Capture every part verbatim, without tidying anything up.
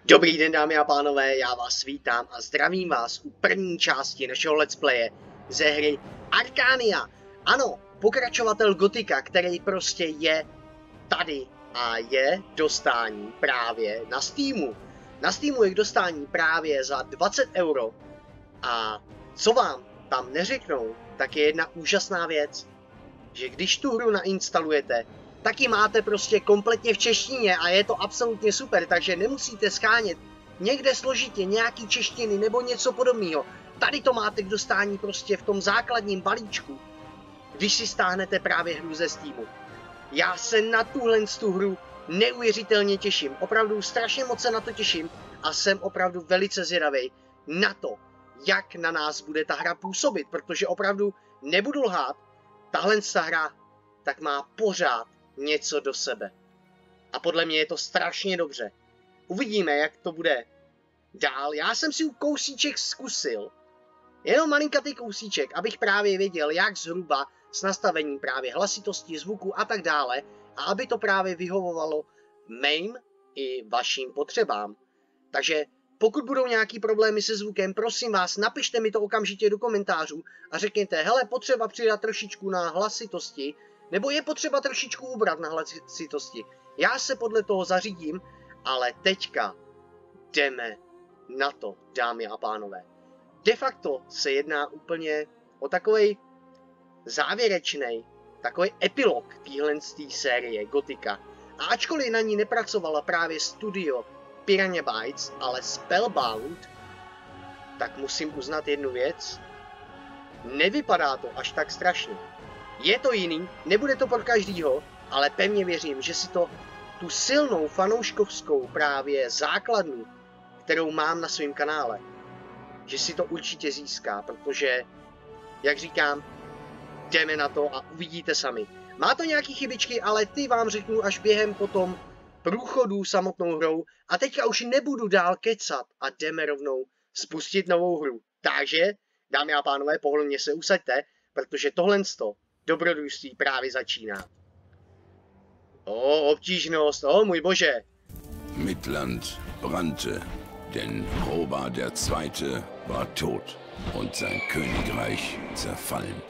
Dobrý den, dámy a pánové, já vás vítám a zdravím vás u první části našeho let's playe ze hry Arcania. Ano, pokračovatel Gotika, který prostě je tady a je k dostání právě na Steamu. Na Steamu je k dostání právě za dvacet euro a co vám tam neřeknou, tak je jedna úžasná věc, že když tu hru nainstalujete, taky máte prostě kompletně v češtině a je to absolutně super, takže nemusíte schánět někde složitě nějaký češtiny nebo něco podobného. Tady to máte k dostání prostě v tom základním balíčku, když si stáhnete právě hru ze Steamu. Já se na tuhle tu hru neuvěřitelně těším, opravdu strašně moc se na to těším a jsem opravdu velice zvědavý na to, jak na nás bude ta hra působit, protože opravdu nebudu lhát, tahle hra tak má pořád něco do sebe. A podle mě je to strašně dobře. Uvidíme, jak to bude dál. Já jsem si u kousíček zkusil. Jenom malinkatý kousíček, abych právě věděl, jak zhruba s nastavením právě hlasitosti, zvuku a tak dále. A aby to právě vyhovovalo mým i vašim potřebám. Takže pokud budou nějaký problémy se zvukem, prosím vás, napište mi to okamžitě do komentářů a řekněte, hele, potřeba přidat trošičku na hlasitosti, nebo je potřeba trošičku ubrat na hlasitosti. Já se podle toho zařídím, ale teďka jdeme na to, dámy a pánové. De facto se jedná úplně o takovej závěrečný, takový epilog téhle série Gotika. A ačkoliv na ní nepracovala právě studio Piranha Bytes, ale Spellbound, tak musím uznat jednu věc. Nevypadá to až tak strašně. Je to jiný, nebude to pro každýho, ale pevně věřím, že si to tu silnou fanouškovskou právě základnu, kterou mám na svém kanále, že si to určitě získá, protože, jak říkám, jdeme na to a uvidíte sami. Má to nějaký chybičky, ale ty vám řeknu až během potom průchodu samotnou hrou a teďka už nebudu dál kecat a jdeme rovnou spustit novou hru. Takže, dámy a pánové, pohodlně se usaďte, protože tohle dobrodružství právě začíná. O, obtížnost, o můj bože. Midland brannte, denn Roba der Zweite war tot und sein Königreich zerfallen.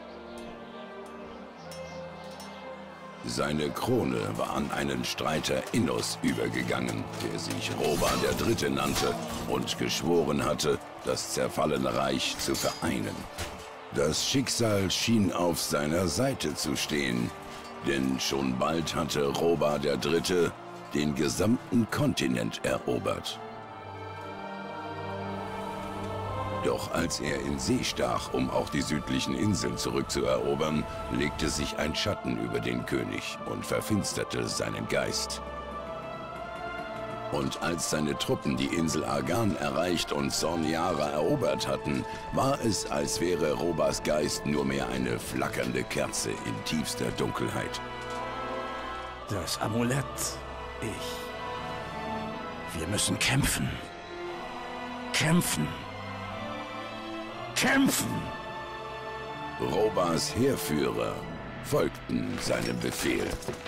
Seine Krone war an einen Streiter Innos übergegangen, der sich Roba der Dritte nannte und geschworen hatte, das zerfallene Reich zu vereinen. Das Schicksal schien auf seiner Seite zu stehen, denn schon bald hatte Roba der Dritte den gesamten Kontinent erobert. Doch als er in See stach, um auch die südlichen Inseln zurückzuerobern, legte sich ein Schatten über den König und verfinsterte seinen Geist. Und als seine Truppen die Insel Argan erreicht und Sorniara erobert hatten, war es, als wäre Robas Geist nur mehr eine flackernde Kerze in tiefster Dunkelheit. Das Amulett. Ich. Wir müssen kämpfen. Kämpfen. Kämpfen! Robas Heerführer folgten seinem Befehl.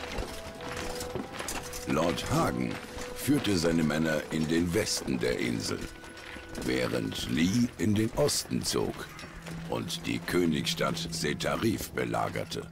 Lord Hagen führte seine Männer in den Westen der Insel, während Lee in den Osten zog und die Königsstadt Setarif belagerte.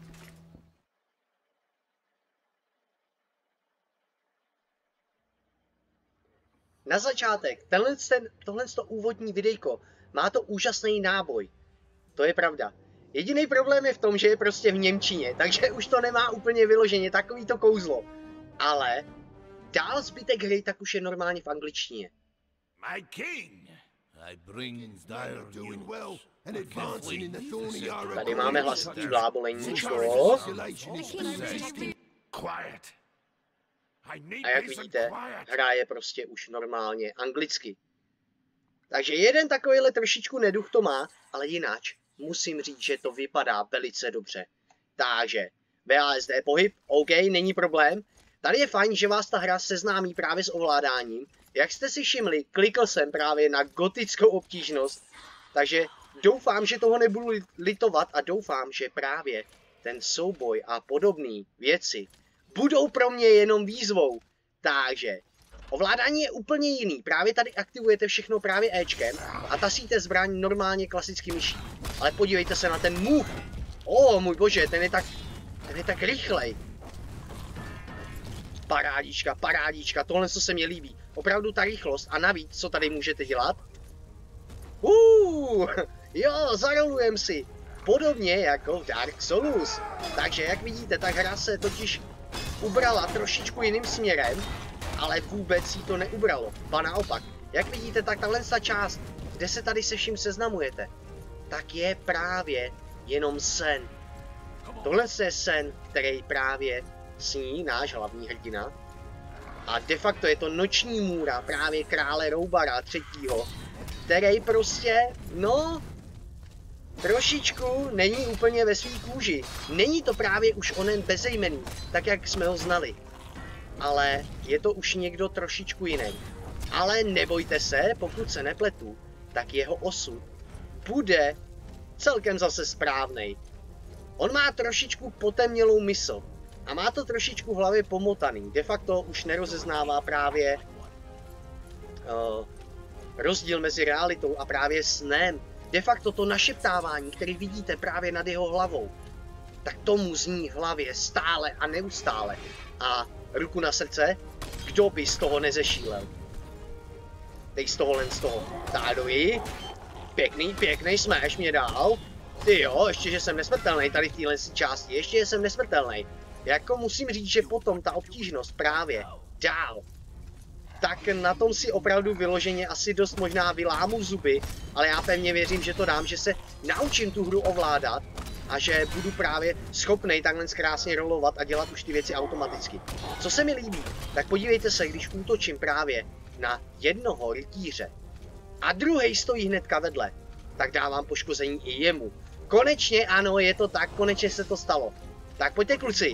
Na začátek, tenhle, ten, tohle to úvodní videjko má to úžasný náboj. To je pravda. Jediný problém je v tom, že je prostě v němčině, takže už to nemá úplně vyloženě takový to kouzlo. Ale dál zbytek hry tak už je normálně v angličtině. My king, I bring dire news. Tady máme hlasitý bláboleníčko. A jak vidíte, hra je prostě už normálně anglicky. Takže jeden takovýhle trošičku neduch to má, ale jinak musím říct, že to vypadá velice dobře. Takže V A S D pohyb, OK, není problém. Tady je fajn, že vás ta hra seznámí právě s ovládáním. Jak jste si všimli, klikl jsem právě na gotickou obtížnost, takže doufám, že toho nebudu litovat a doufám, že právě ten souboj a podobné věci budou pro mě jenom výzvou. Takže Ovládání je úplně jiný, právě tady aktivujete všechno právě Ečkem a tasíte zbraň normálně klasicky myší. Ale podívejte se na ten move. O, můj bože, ten je tak, ten je tak rychlej. Parádička, parádička, tohle co se mi líbí. Opravdu ta rychlost a navíc, co tady můžete dělat? Uuu, jo, zarolujem si. Podobně jako v Dark Souls. Takže jak vidíte, ta hra se totiž ubrala trošičku jiným směrem, ale vůbec jí to neubralo. Ba naopak, jak vidíte, tak tahle část, kde se tady se vším seznamujete, tak je právě jenom sen. Tohle je sen, který právě sní náš hlavní hrdina. A de facto je to noční můra právě krále Roubara třetího, který prostě, no, trošičku není úplně ve svý kůži. Není to právě už onen bezejmenný, tak jak jsme ho znali. Ale je to už někdo trošičku jiný. Ale nebojte se, pokud se nepletu, tak jeho osud bude celkem zase správnej. On má trošičku potemnělou mysl a má to trošičku v hlavě pomotaný. De facto už nerozeznává právě uh, rozdíl mezi realitou a právě snem. De facto to našeptávání, který vidíte právě nad jeho hlavou, tak tomu zní v hlavě stále a neustále. A ruku na srdce, kdo by z toho nezešílel? Dej z toho len z toho. Tádovi. Pěkný, pěkný smash mě dal. Ty jo, ještě že jsem nesmrtelný tady v téhle části, ještě že jsem nesmrtelný. Jako musím říct, že potom ta obtížnost právě dál. Tak na tom si opravdu vyloženě asi dost možná vylámu zuby, ale já pevně věřím, že to dám, že se naučím tu hru ovládat a že budu právě schopnej takhle krásně rolovat a dělat už ty věci automaticky. Co se mi líbí, tak podívejte se, když útočím právě na jednoho rytíře a druhý stojí hnedka vedle, tak dávám poškození i jemu. Konečně ano, je to tak, konečně se to stalo. Tak pojďte kluci.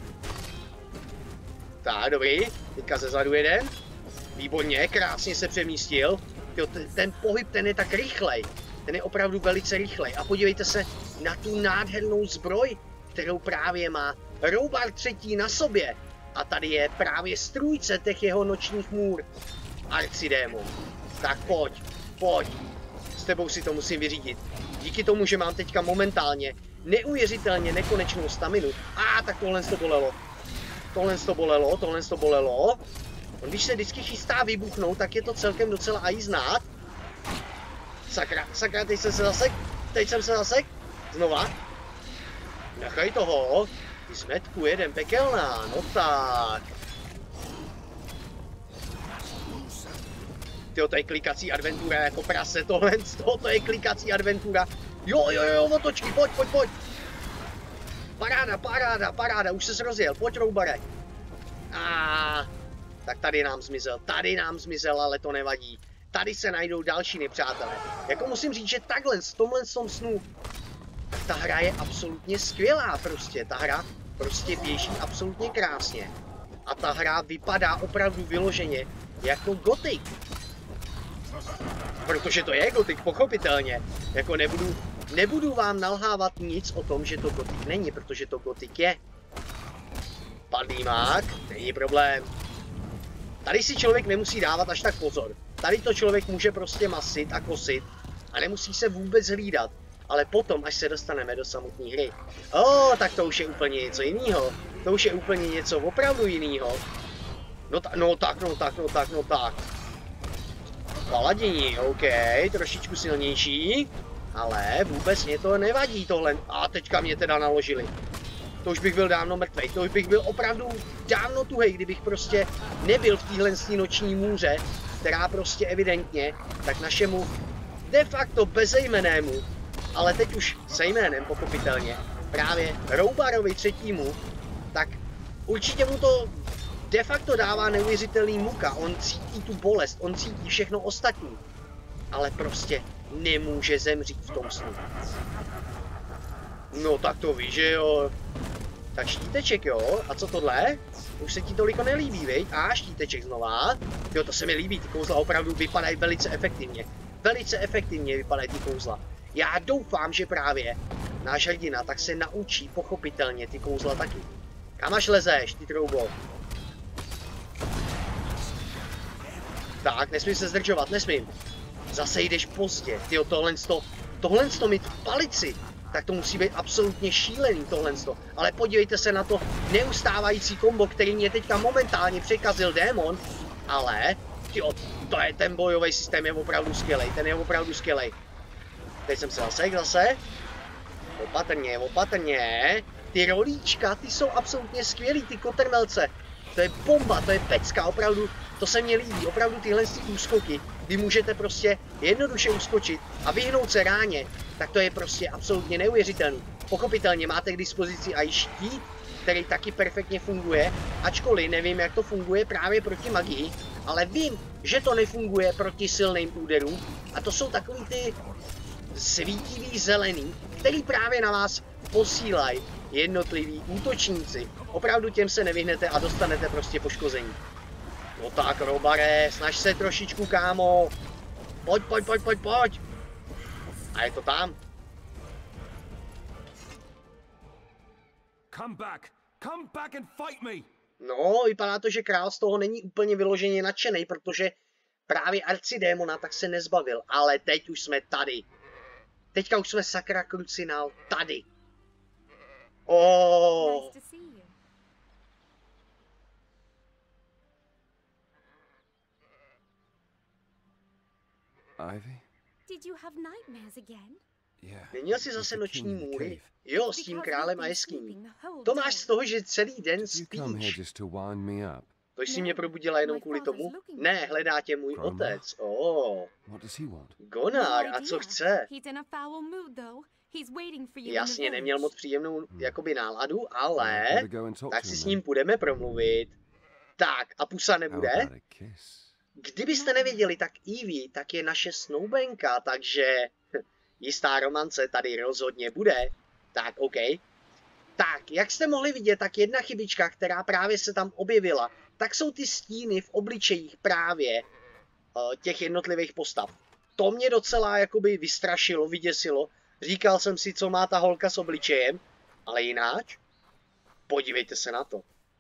Tak, dobrý, teďka ze zadu jeden. Výborně, krásně se přemístil. Jo, ten, ten pohyb, ten je tak rychlej. Ten je opravdu velice rychlej. A podívejte se na tu nádhernou zbroj, kterou právě má Roubar třetí na sobě. A tady je právě strůjce těch jeho nočních můr. Arcidémon. Tak pojď, pojď. S tebou si to musím vyřídit. Díky tomu, že mám teďka momentálně neuvěřitelně nekonečnou staminu. A ah, tak tohle to bolelo. Tohle to bolelo, tohle to bolelo. On když se vždycky chystá vybuchnout, tak je to celkem docela aj znát. Sakra, sakra, teď jsem se zasek, teď jsem se zasek. Znova. Nechaj toho. Ty smetku, jeden pekelná, no tak. Tyjo, to je klikací adventura jako prase, tohle z toho, to je klikací adventura. Jo, jo, jo, otočky, pojď, pojď, pojď. Paráda, paráda, paráda, už se rozjel, pojď Roubare. A tak tady nám zmizel, tady nám zmizel, ale to nevadí. Tady se najdou další nepřátelé. Jako musím říct, že takhle, v tomhle tom snu, ta hra je absolutně skvělá prostě. Ta hra prostě běží absolutně krásně. A ta hra vypadá opravdu vyloženě jako Gothic. Protože to je Gothic, pochopitelně. Jako nebudu, nebudu vám nalhávat nic o tom, že to Gothic není, protože to Gothic je. Padlý mák, není problém. Tady si člověk nemusí dávat až tak pozor. Tady to člověk může prostě masit a kosit a nemusí se vůbec hlídat. Ale potom, až se dostaneme do samotné hry, o, oh, tak to už je úplně něco jiného. To už je úplně něco opravdu jiného. No, ta, no tak, no tak, no tak, no tak. Paladění, OK, trošičku silnější, ale vůbec mě to nevadí tohle. A teďka mě teda naložili. To už bych byl dávno mrtvej, to už bych byl opravdu dávno tuhej, kdybych prostě nebyl v téhle noční můře, která prostě evidentně, tak našemu de facto bezejmennému, ale teď už se jménem pochopitelně, právě Roubarovi třetímu, tak určitě mu to de facto dává neuvěřitelný muka, on cítí tu bolest, on cítí všechno ostatní, ale prostě nemůže zemřít v tom snu. No tak to víš, že jo. Tak štíteček, jo? A co tohle? Už se ti toliko nelíbí, viď? A štíteček znova. Jo, to se mi líbí, ty kouzla opravdu vypadají velice efektivně. Velice efektivně vypadají ty kouzla. Já doufám, že právě náš hrdina tak se naučí pochopitelně ty kouzla taky. Kam až lezeš, ty troubo? Tak, nesmím se zdržovat, nesmím. Zase jdeš pozdě. Tyjo, tohle sto, tohle sto mít v palici. Tak to musí být absolutně šílený tohle sto. Ale podívejte se na to neustávající kombo, který mě teďka momentálně překazil démon. Ale, tyjo, to je ten bojový systém, je opravdu skvělej. Ten je opravdu skvělej. Teď jsem se zasek zase. Opatrně, opatrně. Ty rolíčka, ty jsou absolutně skvělý, ty kotrmelce. To je bomba, to je pecka, opravdu, to se mně líbí, opravdu tyhle úskoky, kdy můžete prostě jednoduše uskočit a vyhnout se ráně, tak to je prostě absolutně neuvěřitelný. Pochopitelně máte k dispozici i štít, který taky perfektně funguje, ačkoliv nevím, jak to funguje právě proti magii, ale vím, že to nefunguje proti silným úderům a to jsou takový ty svítivý zelený, který právě na vás posílají jednotliví útočníci. Opravdu těm se nevyhnete a dostanete prostě poškození. No tak, Robare, snaž se trošičku, kámo. Pojď, pojď, pojď, pojď, pojď. A je to tam. Come back. Come back and fight me. No, vypadá to, že král z toho není úplně vyloženě nadšený, protože právě arcidémona tak se nezbavil. Ale teď už jsme tady. Teďka už jsme sakra krucinál tady. Oh. Nice to see you. Ivy? Did you have nightmares again? Yeah. Neměl jsi zase noční můry? Jo, s tím králem a jeskyní. To máš z toho, že celý den You come here spíš. just to wind me up. To jsi mě probudila jenom kvůli tomu? Ne, hledá tě můj otec. Oh. What does he want? Gonár, a co chce? He's in a foul mood though. He's waiting for you. Jasně, neměl moc příjemnou jakoby náladu, ale Better go and talk tak to si him s then. ním budeme promluvit. Tak, a pusa How nebude? about a kiss? Kdybyste nevěděli, tak Evie tak je naše snoubenka, takže jistá romance tady rozhodně bude. Tak, OK. Tak, jak jste mohli vidět, tak jedna chybička, která právě se tam objevila, tak jsou ty stíny v obličejích právě uh, těch jednotlivých postav. To mě docela jakoby vystrašilo, vyděsilo. Říkal jsem si, co má ta holka s obličejem, ale jináč, podívejte se na to.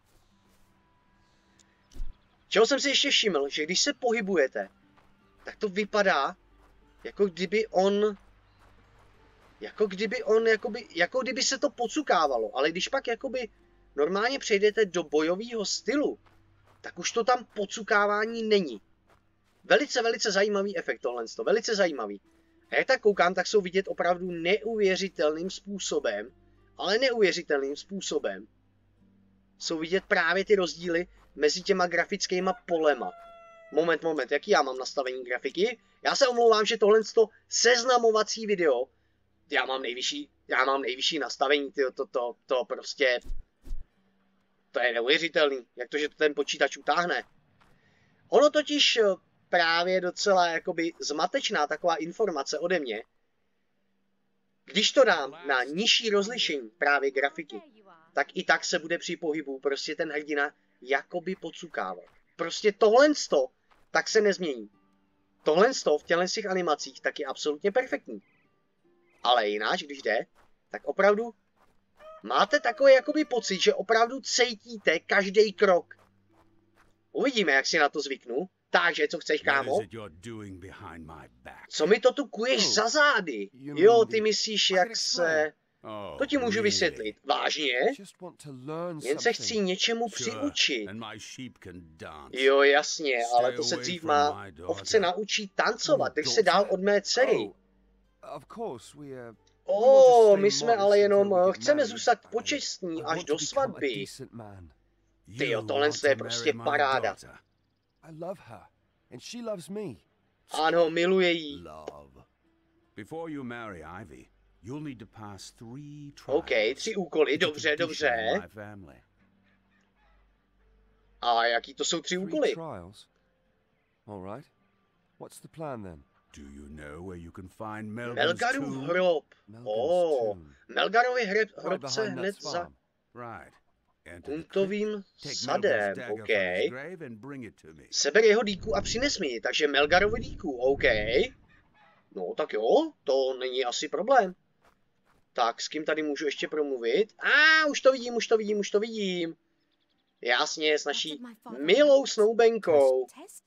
Čeho jsem si ještě všiml, že když se pohybujete, tak to vypadá, jako kdyby on, jako kdyby on, jakoby, jako kdyby se to pocukávalo, ale když pak jakoby normálně přejdete do bojového stylu, tak už to tam pocukávání není. Velice, velice zajímavý efekt tohle, velice zajímavý. A jak tak koukám, tak jsou vidět opravdu neuvěřitelným způsobem, ale neuvěřitelným způsobem. Jsou vidět právě ty rozdíly mezi těma grafickýma polema. Moment, moment, jaký já mám nastavení grafiky? Já se omlouvám, že tohle to seznamovací video, já mám nejvyšší, já mám nejvyšší nastavení, tyjo, to, to, to prostě, to je neuvěřitelný, jak to, že to ten počítač utáhne. Ono totiž právě docela jakoby zmatečná taková informace ode mě. Když to dám na nižší rozlišení právě grafiky, tak i tak se bude při pohybu prostě ten hrdina jakoby pocukávat. Prostě tohle sto, tak se nezmění. Tohle sto v těchto těch animacích tak je absolutně perfektní. Ale jináč, když jde, tak opravdu máte takový jakoby pocit, že opravdu cítíte každý krok. Uvidíme, jak si na to zvyknu. Takže, co chceš, kámo? Co mi to tu kuješ za zády? Jo, ty myslíš, jak se... To ti můžu vysvětlit. Vážně? Jen se chci něčemu přiučit. Jo, jasně, ale to se dřív má ovce naučí tancovat, když se dál od mé dcery. O, my jsme ale jenom, chceme zůstat počestní až do svatby. Tyjo, tohle je prostě paráda. Ano, miluje jí. OK, tři úkoly, dobře, dobře. A jaký to jsou tři úkoly? Melgarův hrob. O, Melgarovy hrobce hned za puntovým sadem, OK. Seber jeho dýku a přines mi ji, takže Melgarovi dýku, OK. No tak jo, to není asi problém. Tak, s kým tady můžu ještě promluvit? A ah, už to vidím, už to vidím, už to vidím. Jasně, s naší milou snoubenkou.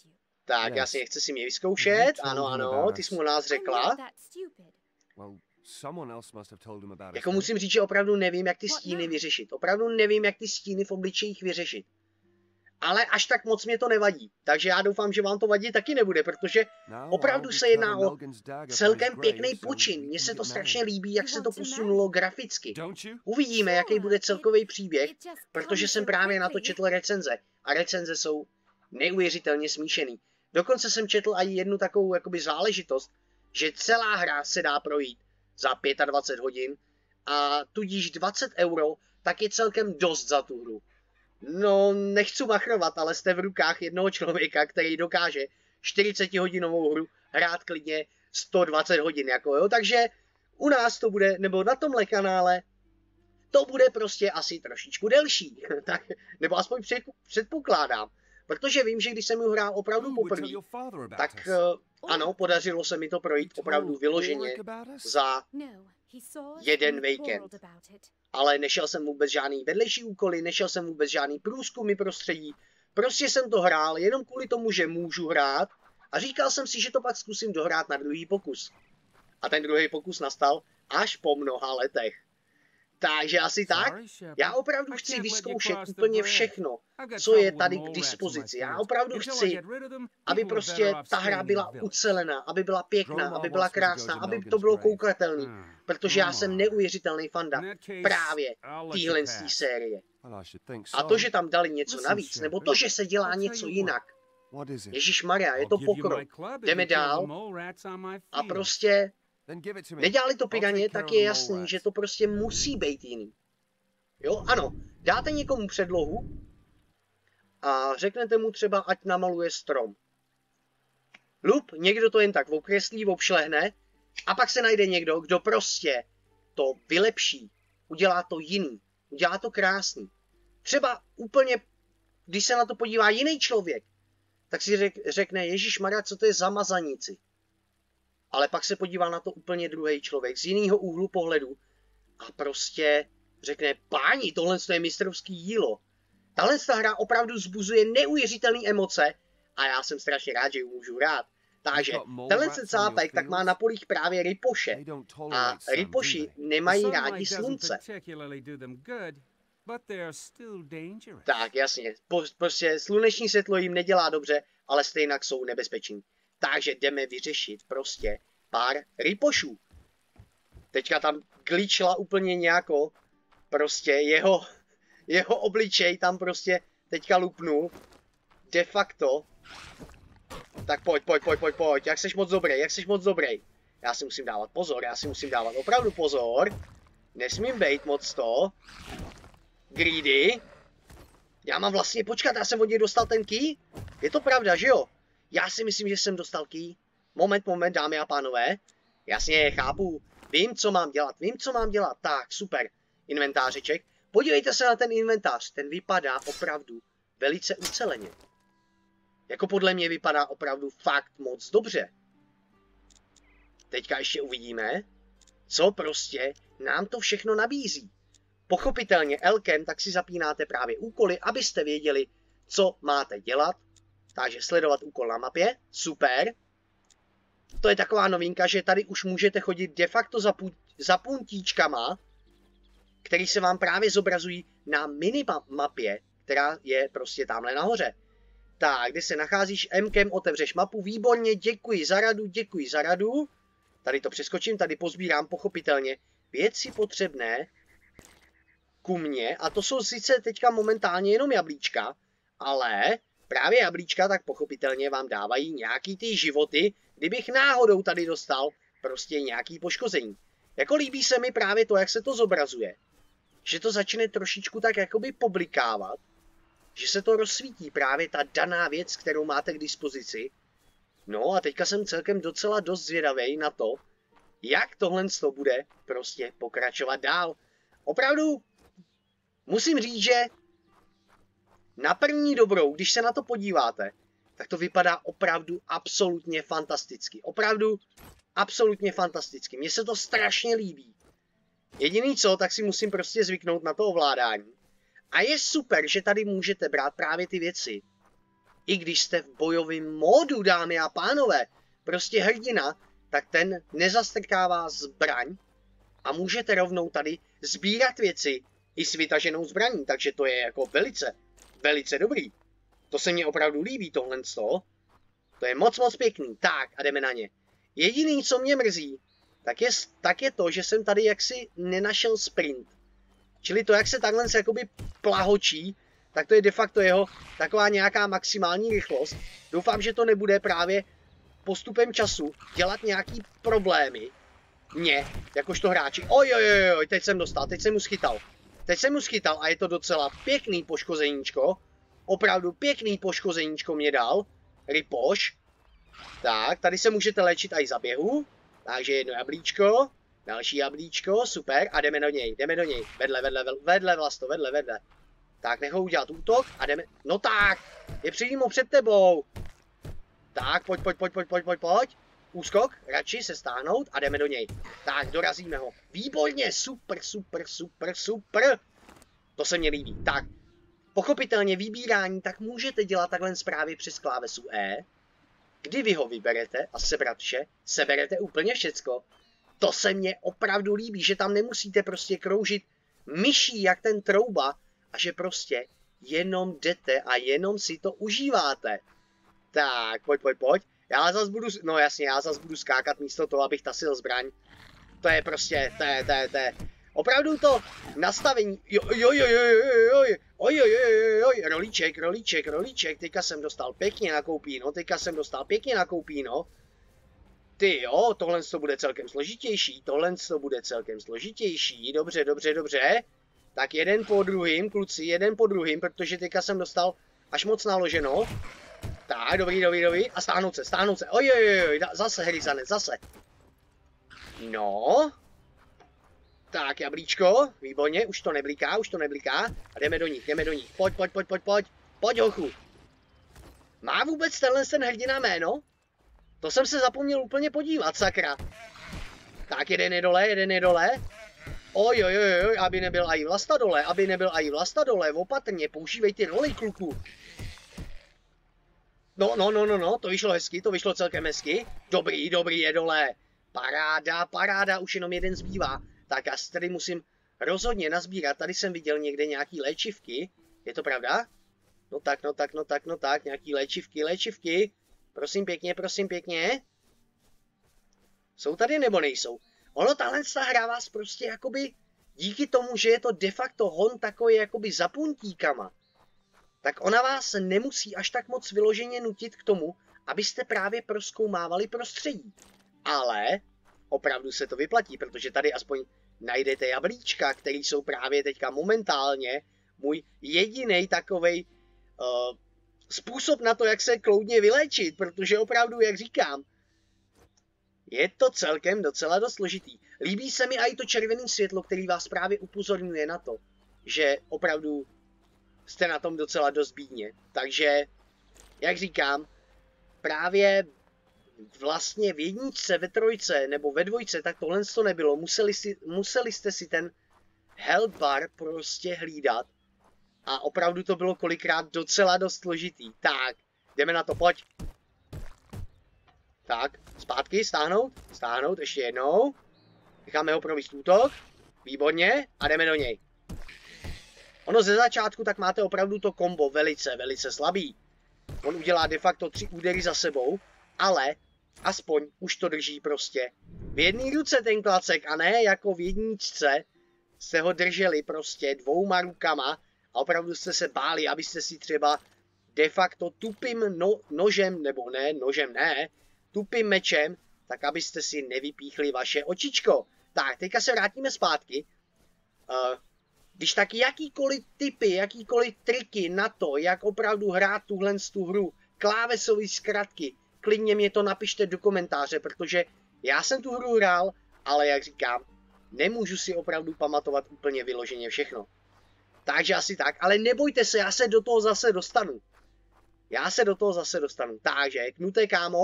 Tak, Yes. jasně, chce si mě vyzkoušet. told Ano, him ano, about ty us. jsi mu nás I'm řekla. not that stupid. Well, someone else must have told him about us. Jako then. musím říct, že opravdu nevím, jak ty What stíny now? vyřešit. Opravdu nevím, jak ty stíny v obličejích vyřešit. Ale až tak moc mě to nevadí. Takže já doufám, že vám to vadit taky nebude, protože Now opravdu I'll se recover jedná o Melgan's dagger from celkem his grave pěkný so počin. we Mně can se to get strašně married. líbí, jak You se to want to posunulo graficky. Don't you? Uvidíme, jaký bude celkový příběh, It just protože comes jsem so právě na to quickly. četl recenze. A recenze jsou neuvěřitelně smíšený. Dokonce jsem četl i jednu takovou jakoby záležitost, že celá hra se dá projít za dvacet pět hodin a tudíž dvacet euro tak je celkem dost za tu hru. No, nechci machrovat, ale jste v rukách jednoho člověka, který dokáže čtyřicetihodinovou hru hrát klidně sto dvacet hodin, jako jo, takže u nás to bude, nebo na tomhle kanále, to bude prostě asi trošičku delší, tak, nebo aspoň předpokládám, protože vím, že když jsem ji hrál opravdu Who would poprvé, tell your father about tak us? uh, ano, podařilo se mi to projít opravdu vyloženě za No, he saw us jeden and víkend. quarreled about it. ale nešel jsem vůbec žádný vedlejší úkoly, nešel jsem vůbec žádný průzkumy prostředí, prostě jsem to hrál jenom kvůli tomu, že můžu hrát a říkal jsem si, že to pak zkusím dohrát na druhý pokus. A ten druhý pokus nastal až po mnoha letech. Takže asi tak, já opravdu chci vyzkoušet úplně všechno, co je tady k dispozici. Já opravdu chci, aby prostě ta hra byla ucelená, aby byla pěkná, aby byla krásná, aby to bylo koukatelný, protože já jsem neuvěřitelný fanda právě téhle série. A to, že tam dali něco navíc, nebo to, že se dělá něco jinak. Ježišmarja, je to pokrok. Jdeme dál a prostě nedělali to piraně, tak je jasný, že to prostě musí být jiný. Jo, ano, dáte někomu předlohu a řeknete mu třeba, ať namaluje strom. Lup, někdo to jen tak okreslí, obšlehne a pak se najde někdo, kdo prostě to vylepší, udělá to jiný, udělá to krásný. Třeba úplně, když se na to podívá jiný člověk, tak si řek, řekne, ježišmarja, co to je za mazanici. Ale pak se podívá na to úplně druhý člověk z jiného úhlu pohledu a prostě řekne, páni, tohle je mistrovský dílo. Tahle hra opravdu vzbuzuje neuvěřitelné emoce a já jsem strašně rád, že ji můžu hrát. Takže tenhle se cápek tak má na polích právě rypoše a rypoši nemají rádi slunce. Tak, jasně, prostě sluneční světlo jim nedělá dobře, ale stejně jsou nebezpeční. Takže jdeme vyřešit prostě pár rypošů. Teďka tam glitchla úplně nějako, prostě jeho, jeho obličej tam prostě teďka lupnul. De facto. Tak pojď, pojď, pojď, pojď, pojď, jak seš moc dobrý, jak seš moc dobrý. Já si musím dávat pozor, já si musím dávat opravdu pozor. Nesmím bejt moc to. Greedy. Já mám vlastně, počkat, já jsem od něj dostal ten key? Je to pravda, že jo? Já si myslím, že jsem dostal key. Moment, moment, dámy a pánové. Jasně, chápu. Vím, co mám dělat, vím, co mám dělat. Tak, super. Inventářeček. Podívejte se na ten inventář. Ten vypadá opravdu velice uceleně. Jako podle mě vypadá opravdu fakt moc dobře. Teďka ještě uvidíme, co prostě nám to všechno nabízí. Pochopitelně Elkem tak si zapínáte právě úkoly, abyste věděli, co máte dělat. Takže sledovat úkol na mapě, super. To je taková novinka, že tady už můžete chodit de facto za, za puntíčkama, který se vám právě zobrazují na minimapě, která je prostě tamhle nahoře. Tak, kde se nacházíš, Mkem otevřeš mapu, výborně, děkuji za radu, děkuji za radu. Tady to přeskočím, tady pozbírám pochopitelně věci potřebné ku mně, a to jsou sice teďka momentálně jenom jablíčka, ale právě jablíčka tak pochopitelně vám dávají nějaký ty životy, kdybych náhodou tady dostal prostě nějaký poškození. Jako líbí se mi právě to, jak se to zobrazuje. Že to začne trošičku tak jakoby poblikávat, že se to rozsvítí právě ta daná věc, kterou máte k dispozici. No a teďka jsem celkem docela dost zvědavej na to, jak tohle to bude prostě pokračovat dál. Opravdu musím říct, že na první dobrou, když se na to podíváte, tak to vypadá opravdu absolutně fantasticky. Opravdu absolutně fantasticky. Mně se to strašně líbí. Jediný co, tak si musím prostě zvyknout na to ovládání. A je super, že tady můžete brát právě ty věci, i když jste v bojovém módu, dámy a pánové. Prostě hrdina, tak ten nezastrkává zbraň a můžete rovnou tady sbírat věci i s vytaženou zbraní, takže to je jako velice, velice dobrý. To se mně opravdu líbí, tohle z toho. To je moc, moc pěkný. Tak, a jdeme na ně. Jediný, co mě mrzí, tak je, tak je to, že jsem tady jaksi nenašel sprint. Čili to, jak se takhle se jakoby plahočí, tak to je de facto jeho taková nějaká maximální rychlost. Doufám, že to nebude právě postupem času dělat nějaký problémy. Mně, jakožto hráči. Oj, oj, oj, oj, teď jsem dostal, teď jsem mu schytal. Teď jsem mu schytal a je to docela pěkný poškozeníčko. Opravdu pěkný poškozeníčko mě dal. Ripoš. Tak, tady se můžete léčit i za běhu. Takže jedno jablíčko, další jablíčko, super, a jdeme do něj, jdeme do něj. Vedle, vedle, vedle, Vlasto, vedle, vedle. Tak, nech ho udělat útok a jdeme, no tak, je přímo před tebou. Tak, pojď, pojď, pojď, pojď, pojď, pojď, pojď. Úskok, radši se stáhnout a jdeme do něj. Tak, dorazíme ho. Výborně, super, super, super, super. To se mně líbí. Tak, pochopitelně vybírání, tak můžete dělat takhle právě přes klávesu E. Kdy vy ho vyberete a sebrat vše, seberete úplně všecko. To se mně opravdu líbí, že tam nemusíte prostě kroužit myší jak ten trouba a že prostě jenom jdete a jenom si to užíváte. Tak, pojď, pojď, pojď. Já zas budu, no jasně, já zas budu skákat místo toho, abych tasil zbraň. To je prostě, to je, to je, to je. Opravdu to nastavení, jo, jo, jo, jo, jo, jo, oj, oj, oj, oj, rolíček, rolíček, rolíček, teďka jsem dostal pěkně na koupíno, teďka jsem dostal pěkně na koupíno. Ty jo, tohle to bude celkem složitější, tohle to bude celkem složitější, dobře, dobře, dobře. Tak jeden po druhým, kluci, jeden po druhým, protože teďka jsem dostal až moc naloženo. Tak, dobrý, dobrý, dobrý, a stáhnout se, stáhnout se, oj, oj, oj, zase hryzanec, zase. No. Tak, jablíčko, výborně, už to nebliká, už to nebliká. A jdeme do nich, jdeme do nich. Pojď, pojď, pojď, pojď, pojď, pojď, hochu. Má vůbec tenhle ten hrdina jméno? To jsem se zapomněl úplně podívat, sakra. Tak, jeden je dole, jeden je dole. Oj, oj, oj, oj, aby nebyl aj Vlasta dole, aby nebyl aj Vlasta dole, opatrně, používej ty roli, kluku. No, no, no, no, no, to vyšlo hezky, to vyšlo celkem hezky. Dobrý, dobrý, je dole. Paráda, paráda, už jenom jeden zbývá. Tak já si tady musím rozhodně nazbírat. Tady jsem viděl někde nějaký léčivky. Je to pravda? No tak, no tak, no tak, no tak. Nějaký léčivky, léčivky. Prosím pěkně, prosím pěkně. Jsou tady nebo nejsou? Ono, tahle hra vás prostě jakoby, díky tomu, že je to de facto hon takový jakoby za puntíkama, tak ona vás nemusí až tak moc vyloženě nutit k tomu, abyste právě prozkoumávali prostředí. Ale opravdu se to vyplatí, protože tady aspoň najdete jablíčka, které jsou právě teďka momentálně můj jediný takovej uh, způsob na to, jak se kloudně vyléčit, protože opravdu, jak říkám, je to celkem docela dost složitý. Líbí se mi i to červené světlo, který vás právě upozorňuje na to, že opravdu jste na tom docela dost bídně. Takže, jak říkám, právě vlastně v jedničce, ve trojce nebo ve dvojce, tak tohle to nebylo. Museli, si, museli jste si ten health bar prostě hlídat. A opravdu to bylo kolikrát docela dost složitý. Tak, jdeme na to, pojď. Tak, zpátky, stáhnout, stáhnout, ještě jednou. Necháme ho provést útok. Výborně, a jdeme do něj. Ono ze začátku tak máte opravdu to kombo velice, velice slabý. On udělá de facto tři údery za sebou, ale aspoň už to drží prostě v jedné ruce ten klacek a ne jako v jedničce jste ho drželi prostě dvouma rukama a opravdu jste se báli, abyste si třeba de facto tupým no, nožem, nebo ne, nožem ne, tupým mečem, tak abyste si nevypíchli vaše očičko. Tak, teďka se vrátíme zpátky. Uh, Když tak jakýkoliv tipy, jakýkoliv triky na to, jak opravdu hrát tuhle tu hru, klávesové zkratky, klidně mě to napište do komentáře, protože já jsem tu hru hrál, ale jak říkám, nemůžu si opravdu pamatovat úplně vyloženě všechno. Takže asi tak, ale nebojte se, já se do toho zase dostanu. Já se do toho zase dostanu. Takže, Knuté, kámo.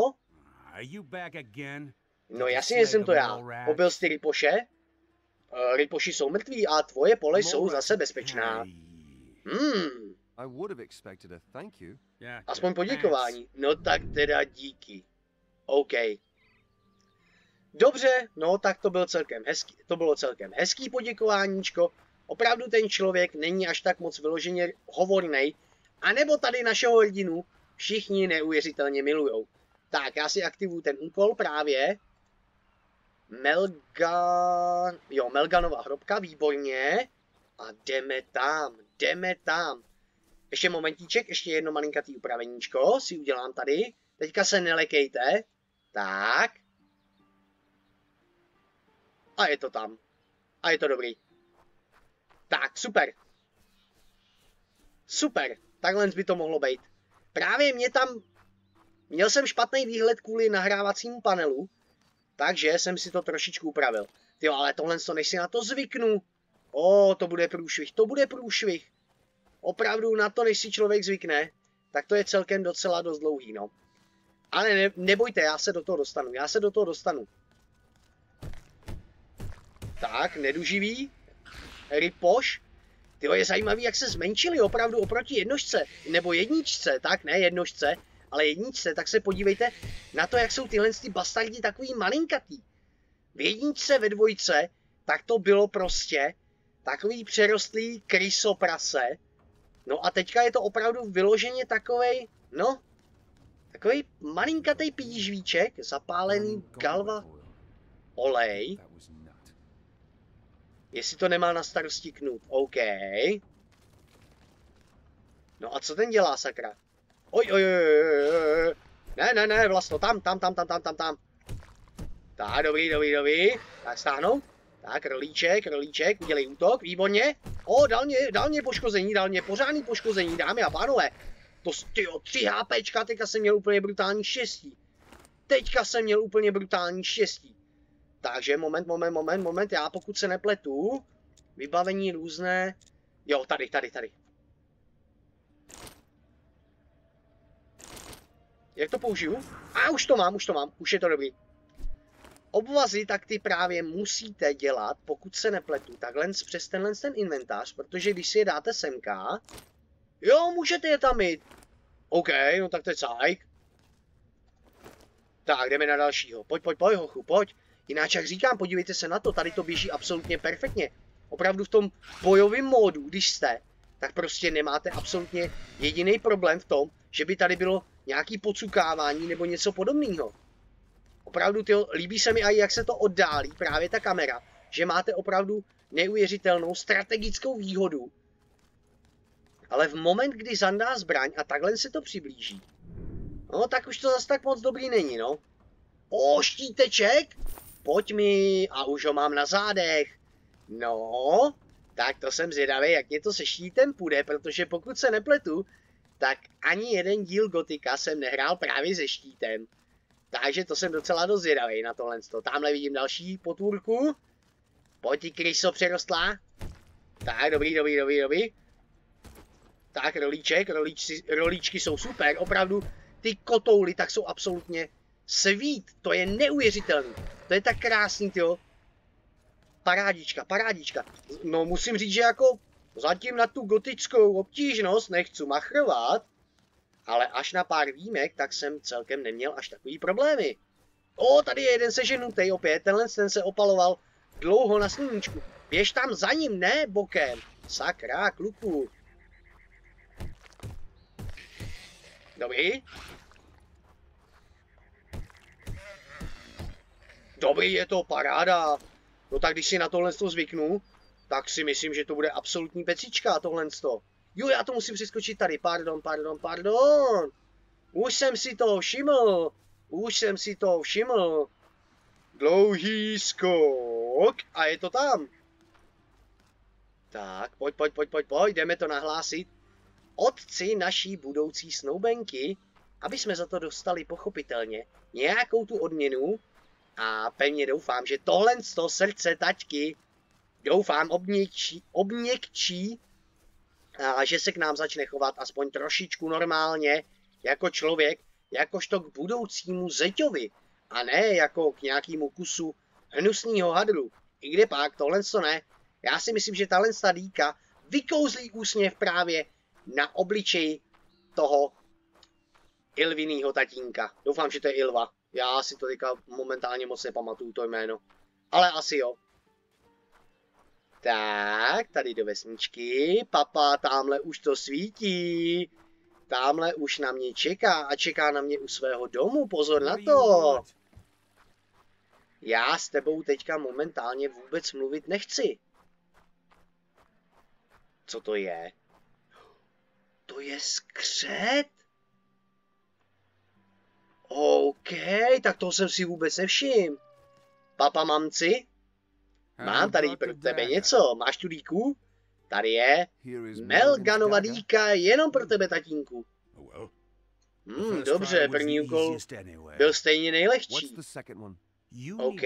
No jasně, jsem to já. Pobyl jsi ty Ripoše? Uh, Ripoši jsou mrtví a tvoje pole jsou zase bezpečná. Hmm, I would have expected a thank you. Yeah. Aspoň poděkování. No tak teda díky. OK. Dobře, no tak to byl celkem hezký, to bylo celkem hezký poděkováníčko. Opravdu ten člověk není až tak moc vyloženě hovornej. A nebo tady našeho hrdinu všichni neuvěřitelně milujou. Tak, já si aktivuju ten úkol právě. Melgan... Jo, Melganova hrobka, výborně. A jdeme tam, jdeme tam. Ještě momentíček, ještě jedno malinkatý upraveníčko si udělám tady. Teďka se nelekejte. Tak. A je to tam. A je to dobrý. Tak, super. Super. Takhle by to mohlo být. Právě mě tam... Měl jsem špatný výhled kvůli nahrávacímu panelu, takže jsem si to trošičku upravil. Tyjo, ale tohle, než si na to zvyknu. O, to bude průšvih, to bude průšvih. Opravdu na to, než si člověk zvykne, tak to je celkem docela dost dlouhý, no. Ale ne, nebojte, já se do toho dostanu, já se do toho dostanu. Tak, neduživý. Ripoš. Tyjo, je zajímavý, jak se zmenšili opravdu oproti jednožce, nebo jedničce, tak ne jednožce, ale jedničce, tak se podívejte na to, jak jsou tyhle ty bastardi takový malinkatý. V jedničce, ve dvojce, tak to bylo prostě takový přerostlý krysoprase. No a teďka je to opravdu vyloženě takovej, no, takovej malinkatej pížvíček, zapálený galva olej. Jestli to nemá na starosti Knut, OK. No a co ten dělá, sakra? Oj, oj, oj, oj, ne, ne, ne, vlastně tam, tam, tam, tam, tam, tam, tam. Tak, dobrý, dobrý, dobrý. Tak stáhnout. Tak, rolíček, rolíček, udělej útok, výborně. O, dal mě, dal mě poškození, dal mě pořádný poškození, dámy a pánové. To, tyjo, tři HPčka, teďka jsem měl úplně brutální štěstí. Teďka jsem měl úplně brutální štěstí. Takže, moment, moment, moment, moment, já pokud se nepletu, vybavení různé, jo, tady, tady, tady. Jak to použiju? A už to mám, už to mám, už je to dobrý. Obvazy, tak ty právě musíte dělat, pokud se nepletu, takhle přes tenhle ten inventář, protože když si je dáte semka, jo, můžete je tam mít. OK, no tak to je cajk. Tak, jdeme na dalšího. Pojď, pojď, pojď, hochu, pojď. Jináč, jak říkám, podívejte se na to, tady to běží absolutně perfektně. Opravdu v tom bojovém módu, když jste, tak prostě nemáte absolutně jediný problém v tom, že by tady bylo nějaký pocukávání nebo něco podobného. Opravdu, tyjo, líbí se mi i, jak se to oddálí, právě ta kamera, že máte opravdu neuvěřitelnou strategickou výhodu. Ale v moment, kdy zandá zbraň a takhle se to přiblíží, no tak už to zase tak moc dobrý není, no. O, štíteček, pojď mi, a už ho mám na zádech. No, tak to jsem zvědavý, jak mě to se štítem půjde, protože pokud se nepletu, tak ani jeden díl Gotika jsem nehrál právě se štítem. Takže to jsem docela dost zvědavý na tohle. Tamhle vidím další potvůrku. Pojď ty kryso přerostlá. Tak, dobrý, dobrý, dobrý, dobrý. Tak, rolíček, rolíčci, rolíčky jsou super, opravdu. Ty kotouly tak jsou absolutně svít, to je neuvěřitelný. To je tak krásný, tyjo. Parádička, parádička. No musím říct, že jako zatím na tu gotickou obtížnost nechci machrovat, ale až na pár výjimek, tak jsem celkem neměl až takový problémy. O, tady je jeden seženutej opět, tenhle ten se opaloval dlouho na sluníčku. Běž tam za ním, ne bokem. Sakra, kluku. Dobrý. Dobrý, je to paráda. No tak když si na tohle zvyknu, tak si myslím, že to bude absolutní pecička, tohle. Jo, já to musím přeskočit tady, pardon, pardon, pardon. Už jsem si to všiml, už jsem si to všiml. Dlouhý skok a je to tam. Tak, pojď, pojď, pojď, pojď, pojď, jdeme to nahlásit otci naší budoucí snoubenky, aby jsme za to dostali pochopitelně nějakou tu odměnu. A pevně doufám, že tohle z toho srdce taťky, doufám, obněkčí, obněkčí a že se k nám začne chovat aspoň trošičku normálně, jako člověk, jakožto k budoucímu zeťovi, a ne jako k nějakému kusu hnusného hadru. I kde pak, tohle to ne. Já si myslím, že tahle dýka vykouzlí úsměv právě na obličeji toho Ilvinýho tatínka. Doufám, že to je Ilva. Já si to teďka momentálně moc nepamatuju, to jméno. Ale asi jo. Tak, tady do vesničky. Papa, tamhle už to svítí. Tamhle už na mě čeká a čeká na mě u svého domu. Pozor na to. Já s tebou teďka momentálně vůbec mluvit nechci. Co to je? To je skřet? OK, tak toho jsem si vůbec nevšiml. Papa, mamci? Mám tady pro tebe něco. Máš tu dýku? Tady je. Melganova dýka jenom pro tebe, tatínku. Hmm, dobře, první úkol byl stejně nejlehčí. OK.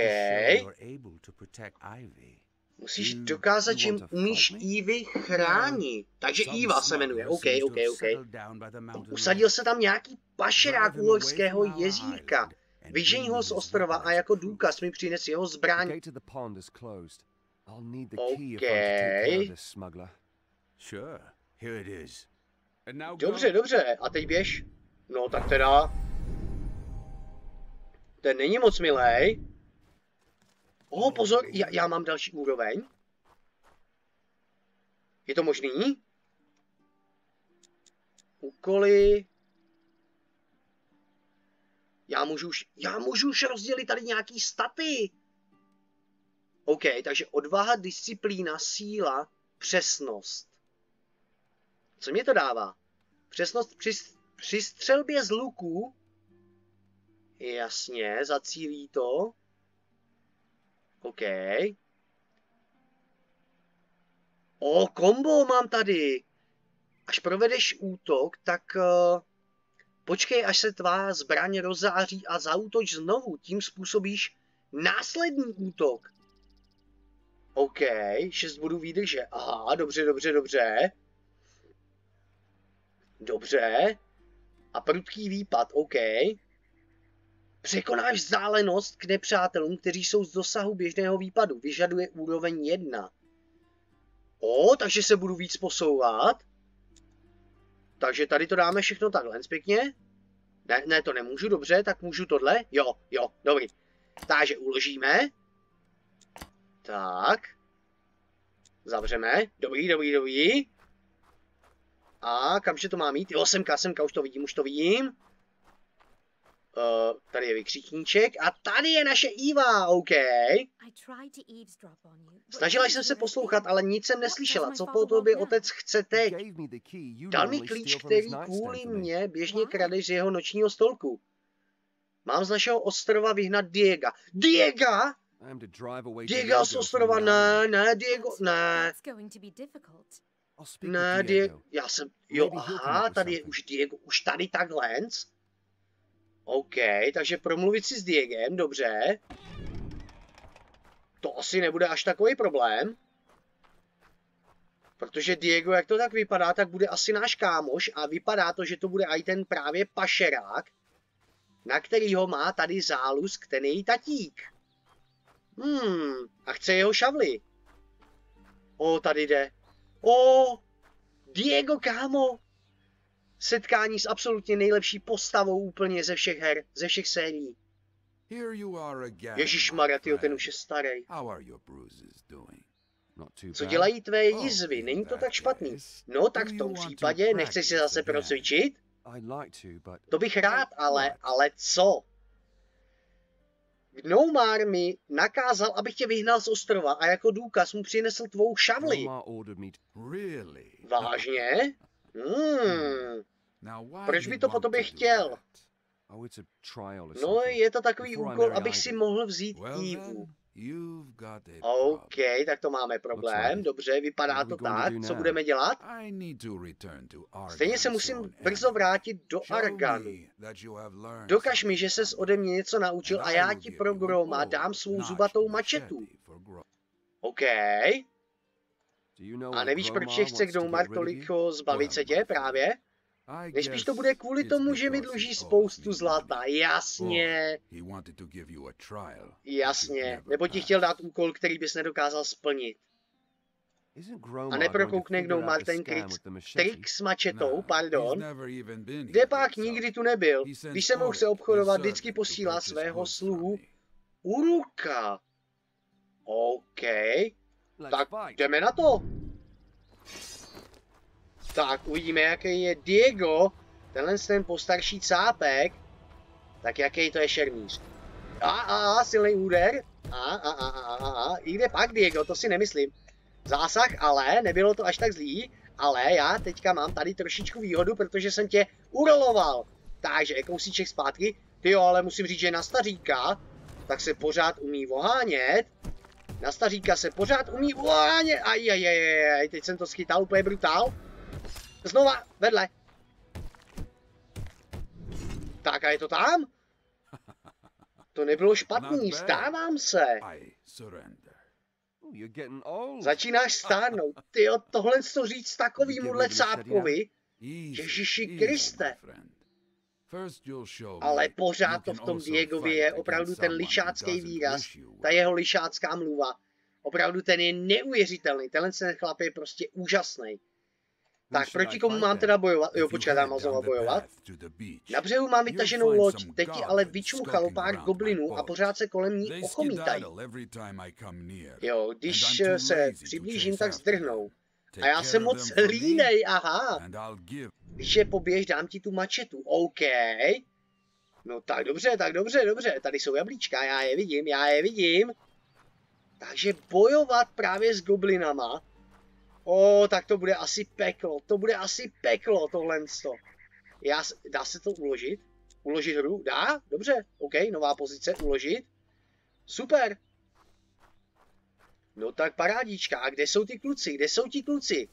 Musíš dokázat, že umíš Ivy chránit. Takže Eva se jmenuje. OK, OK, OK. Usadil se tam nějaký pašerák uhorského jezírka. Vyžení ho z ostrova a jako důkaz mi přines jeho zbraň. OK. Dobře, dobře. A teď běž. No tak teda. Ten není moc milej. Oh, pozor, já, já mám další úroveň. Je to možný? Úkoly. Já můžu už, já můžu už rozdělit tady nějaký staty. OK, takže odvaha, disciplína, síla, přesnost. Co mě to dává? Přesnost při, při střelbě z luku. Jasně, zacílí to. OK. O, kombo mám tady. Až provedeš útok, tak uh, počkej, až se tvá zbraň rozzáří a zaútoč znovu. Tím způsobíš následný útok. OK, šest bodů výdrže. Aha, dobře, dobře, dobře. Dobře. A prudký výpad, OK. Překonáš vzdálenost k nepřátelům, kteří jsou z dosahu běžného výpadu. Vyžaduje úroveň jedna. O, takže se budu víc posouvat. Takže tady to dáme všechno takhle pěkně. Ne, ne, to nemůžu, dobře, tak můžu tohle. Jo, jo, dobrý. Takže uložíme. Tak. Zavřeme. Dobrý, dobrý, dobrý. A kamže to mám jít? Jo, semka, semka, už to vidím, už to vidím. Uh, tady je vykřikníček a tady je naše Eva, OK. Snažila jsem se poslouchat, ale nic jsem neslyšela. Co po tobě otec chce teď? Dal mi klíč, který kvůli mně běžně kradeš z jeho nočního stolku. Mám z našeho ostrova vyhnat Diega. Diega? Diega z ostrova, ne, ne, Diego, ne. Ne, Diego, já jsem, jo, aha, tady je už Diego, už tady takhle. OK, takže promluvit si s Diegem, dobře. To asi nebude až takový problém. Protože Diego, jak to tak vypadá, tak bude asi náš kámoš a vypadá to, že to bude i ten právě pašerák, na kterýho má tady zálusk ten její tatík. Hmm, a chce jeho šavly. O, tady jde. O, Diego, kámo. Setkání s absolutně nejlepší postavou úplně ze všech her, ze všech sérií. Ježišmarja, tyjo, ten už je starý. Co dělají tvé jizvy? Není to tak špatný. No tak v tom případě nechceš si zase procvičit? To bych rád, ale, ale co? Gnoumár mi nakázal, abych tě vyhnal z ostrova a jako důkaz mu přinesl tvou šavli. Vážně? Hmm. Proč by to po tobě chtěl? No, je to takový úkol, abych si mohl vzít Evu. OK, tak to máme problém. Dobře, vypadá to tak. Co budeme dělat? Stejně se musím brzo vrátit do Arganu. Dokaž mi, že ses ode mě něco naučil a já ti pro Groma dám svou zubatou mačetu. OK. A nevíš, proč tě chce Gnoumar tolik zbavit se tě právě? Nejspíš to bude kvůli tomu, že mi dluží spoustu zlata. Jasně. Jasně. Nebo ti chtěl dát úkol, který bys nedokázal splnit. A neprokoukne knou Martin Trik s mačetou, pardon. Kde pak nikdy tu nebyl. Když se mnou chce obchodovat, vždycky posílá svého sluhu Uruka. OK. Tak jdeme na to. Tak uvidíme, jaký je Diego. Tenhle ten postarší cápek. Tak jaký to je šermíř. A, a, a, silný úder. A, a, a, a, a, a. Jde pak Diego, to si nemyslím. Zásah, ale nebylo to až tak zlý. Ale já teďka mám tady trošičku výhodu, protože jsem tě uroloval. Takže kousíček zpátky. Tyjo, ale musím říct, že na staříka tak se pořád umí ohánět. Na staříka se pořád umí ohánět. Ajajajaj, teď jsem to schytal úplně brutál. Znova, vedle. Tak a je to tam? To nebylo špatný, vstávám se. Začínáš stárnout. Tyjo, tohle co říct takovýmuhle cápkovi. Ježiši Kriste. Ale pořád to v tom Diegovi je opravdu ten lišácký výraz. Ta jeho lišácká mluva. Opravdu ten je neuvěřitelný. Tenhle ten chlap je prostě úžasný. Tak, proti komu mám teda bojovat? Jo, počkej, dám znova bojovat. Na břehu mám vytaženou loď, teď ti ale vyčmuchalo pár goblinů a pořád se kolem ní ochomítají. Jo, když se přiblížím, tak zdrhnou. A já jsem moc línej, aha. Když je poběž, dám ti tu mačetu, OK. No tak dobře, tak dobře, dobře, tady jsou jablíčka, já je vidím, já je vidím. Takže bojovat právě s goblinama. O, tak to bude asi peklo, to bude asi peklo tohleto. Já, dá se to uložit? Uložit hru? Dá? Dobře, OK, nová pozice, uložit. Super. No tak parádička, a kde jsou ty kluci, kde jsou ti kluci?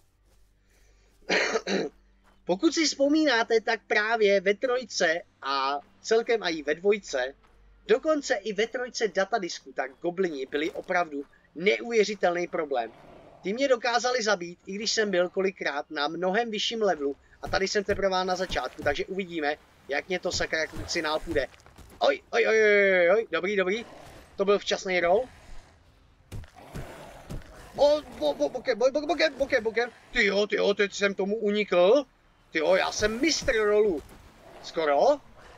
Pokud si vzpomínáte, tak právě ve trojce a celkem i ve dvojce, dokonce i ve trojce datadisku, tak goblini byli opravdu neuvěřitelný problém. Ty mě dokázali zabít, i když jsem byl kolikrát na mnohem vyšším levelu a tady jsem teprve na začátku, takže uvidíme, jak mě to sakra krucinál půjde. Oj, oj, oj, oj, oj, dobrý, dobrý, to byl včasný roll. O, bo, bo, bokem, bo, bokem, bokem, bokem, tyjo, tyjo, teď jsem tomu unikl. Tyjo, já jsem mistr rollu. Skoro.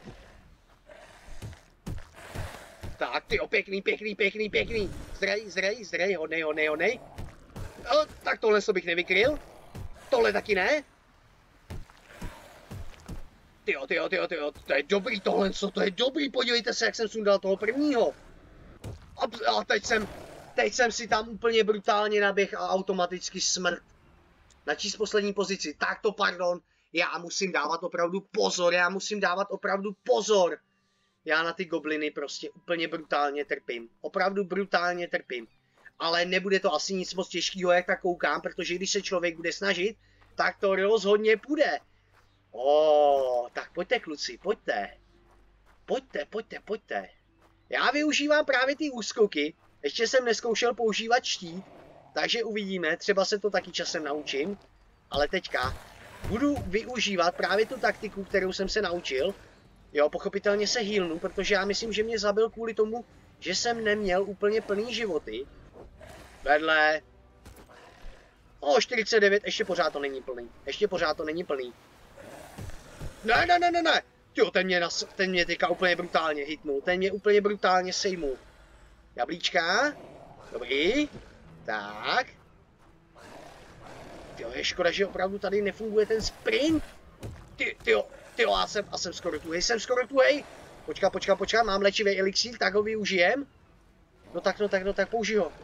Tak, tyjo, pěkný, pěkný, pěkný, pěkný. Zdrej, zdrej, zdrej, hodnej, hodnej, hodnej. O, tak tohle to bych nevykryl. Tohle taky ne. Tyjo, tyjo, tyjo, tyjo, to je dobrý tohle, co to je dobrý, podívejte se, jak jsem sundal toho prvního. A, a teď jsem, teď jsem si tam úplně brutálně naběh a automaticky smrt. Načíst poslední pozici, tak to pardon, já musím dávat opravdu pozor, já musím dávat opravdu pozor. Já na ty gobliny prostě úplně brutálně trpím, opravdu brutálně trpím. Ale nebude to asi nic moc těžkého, jak tak koukám, protože když se člověk bude snažit, tak to rozhodně půjde. O, tak pojďte kluci, pojďte. Pojďte, pojďte, pojďte. Já využívám právě ty úskoky, ještě jsem neskoušel používat štít, takže uvidíme, třeba se to taky časem naučím. Ale teďka budu využívat právě tu taktiku, kterou jsem se naučil. Jo, pochopitelně se healnu, protože já myslím, že mě zabil kvůli tomu, že jsem neměl úplně plný životy. Vedle. O, čtyřicet devět, ještě pořád to není plný. Ještě pořád to není plný. Ne, ne, ne, ne, ne. Jo, ten mě, nas, ten mě teďka úplně brutálně hitnul. Ten mě úplně brutálně sejmul. Jablíčka. Dobrý. Tak. Jo, je škoda, že opravdu tady nefunguje ten sprint. Ty, tyjo, tyjo, já jsem, já jsem skoro tuhej, jsem skoro tuhej. Počka, počka, počka, mám léčivý elixír, tak ho využijem. No tak, no tak, no tak, použij ho.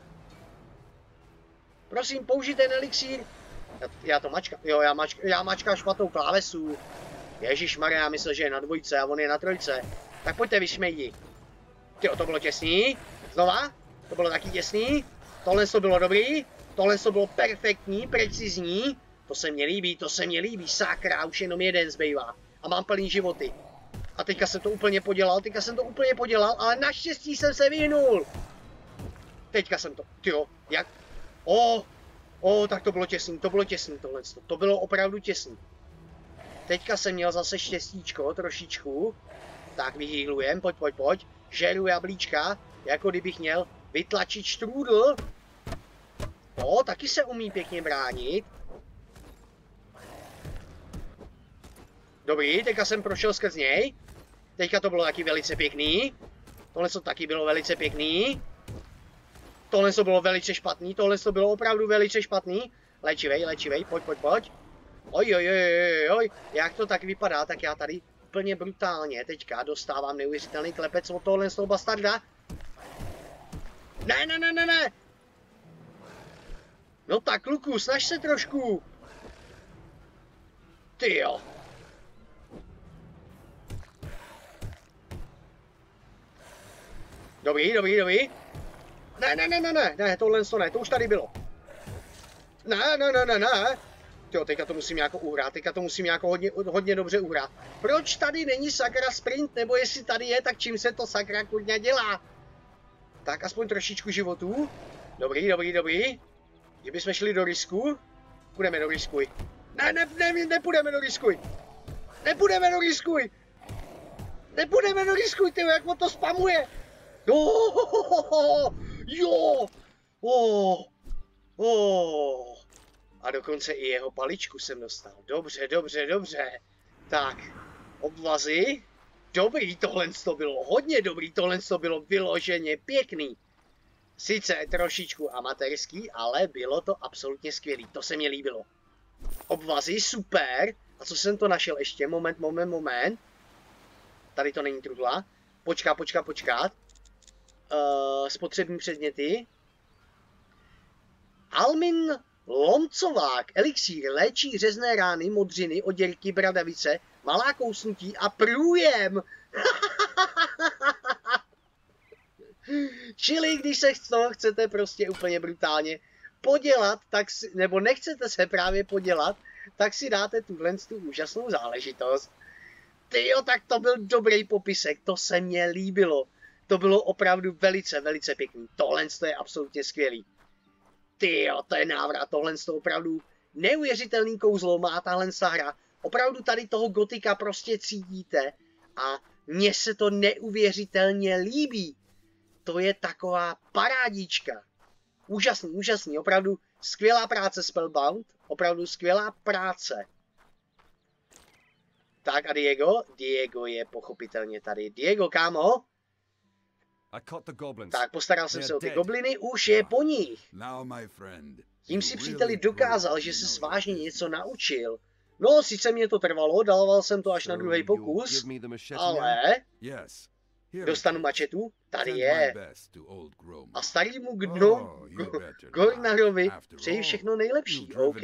Prosím, použij ten elixír. Já, já to mačkám, jo, já, mačk, já mačkám špatnou klávesu. Ježišmarja, já myslel, že je na dvojce a on je na trojce. Tak pojďte, vysmejdi. Tyjo, to bylo těsný. Znova, to bylo taky těsný. Tohle to bylo dobrý. Tohle to bylo perfektní, precizní. To se mně líbí, to se mně líbí. Sakra, už jenom jeden zbývá. A mám plný životy. A teďka jsem to úplně podělal, teďka jsem to úplně podělal, ale naštěstí jsem se vyhnul. Teďka jsem to, tyjo, jak? O, o, tak to bylo těsný, to bylo těsný tohle. To bylo opravdu těsný. Teďka jsem měl zase štěstíčko, trošičku. Tak vyhýlujem, pojď, pojď, pojď. Žeru jablíčka, jako kdybych měl vytlačit štrůdl. O, taky se umí pěkně bránit. Dobrý, teďka jsem prošel skrz něj. Teďka to bylo taky velice pěkný. Tohle to taky bylo velice pěkný. Tohle to bylo velice špatný. Tohle to bylo opravdu velice špatný. Léčivej, léčivej, pojď, pojď, pojď. Oj, oj, oj, oj, jak to tak vypadá, tak já tady úplně brutálně teďka dostávám neuvěřitelný klepec od tohle z toho bastarda. Ne, ne, ne, ne, ne. No tak, Luku, snaž se trošku. Ty jo. Dobrý, dobrý, dobrý. Ne, ne, ne, ne, ne, ne, tohle to ne, to už tady bylo. Ne, ne, ne, ne, ne. Jo, teďka to musím jako uhrát, teďka to musím jako hodně, hodně dobře uhrát. Proč tady není sakra sprint, nebo jestli tady je, tak čím se to sakra kurňa dělá? Tak aspoň trošičku životů. Dobrý, dobrý, dobrý. Kdybychom šli do risku. Půjdeme do riskuj. Ne, ne, ne, nepůjdeme do riskuj. Nepůjdeme do riskuj. Nepůjdeme do riskuj, tyjo, jak on to spamuje. Jo, jo, oh, oh. A dokonce i jeho paličku jsem dostal. Dobře, dobře, dobře. Tak, obvazy. Dobrý, tohle to bylo hodně dobrý, tohle to bylo vyloženě pěkný. Sice trošičku amatérský, ale bylo to absolutně skvělý, to se mi líbilo. Obvazy, super. A co jsem to našel ještě? Moment, moment, moment. Tady to není trudla. Počká, počká, počkat. Uh, spotřební předměty. Almin Lomcovák, elixír, léčí řezné rány, modřiny, oděrky, bradavice, malá kousnutí a průjem. Čili když se toho chcete prostě úplně brutálně podělat, tak si, nebo nechcete se právě podělat, tak si dáte tuhle tu úžasnou záležitost. Tyjo, tak to byl dobrý popisek, to se mně líbilo. To bylo opravdu velice, velice pěkný. Tohle je absolutně skvělý. Tyjo, to je návrat, tohle je opravdu neuvěřitelný kouzlo, má tahle hra. Opravdu tady toho gotika prostě cítíte a mně se to neuvěřitelně líbí. To je taková parádička. Úžasný, úžasný, opravdu skvělá práce Spellbound, opravdu skvělá práce. Tak a Diego? Diego je pochopitelně tady. Diego, kámo? Tak, postaral jsem se o ty gobliny, už je po nich. Tím si příteli dokázal, že se vážně něco naučil. No, sice mě to trvalo, dával jsem to až na druhý pokus, ale... Dostanu mačetu? Tady je. A starýmu gno... Gornarovi přeji všechno nejlepší, OK.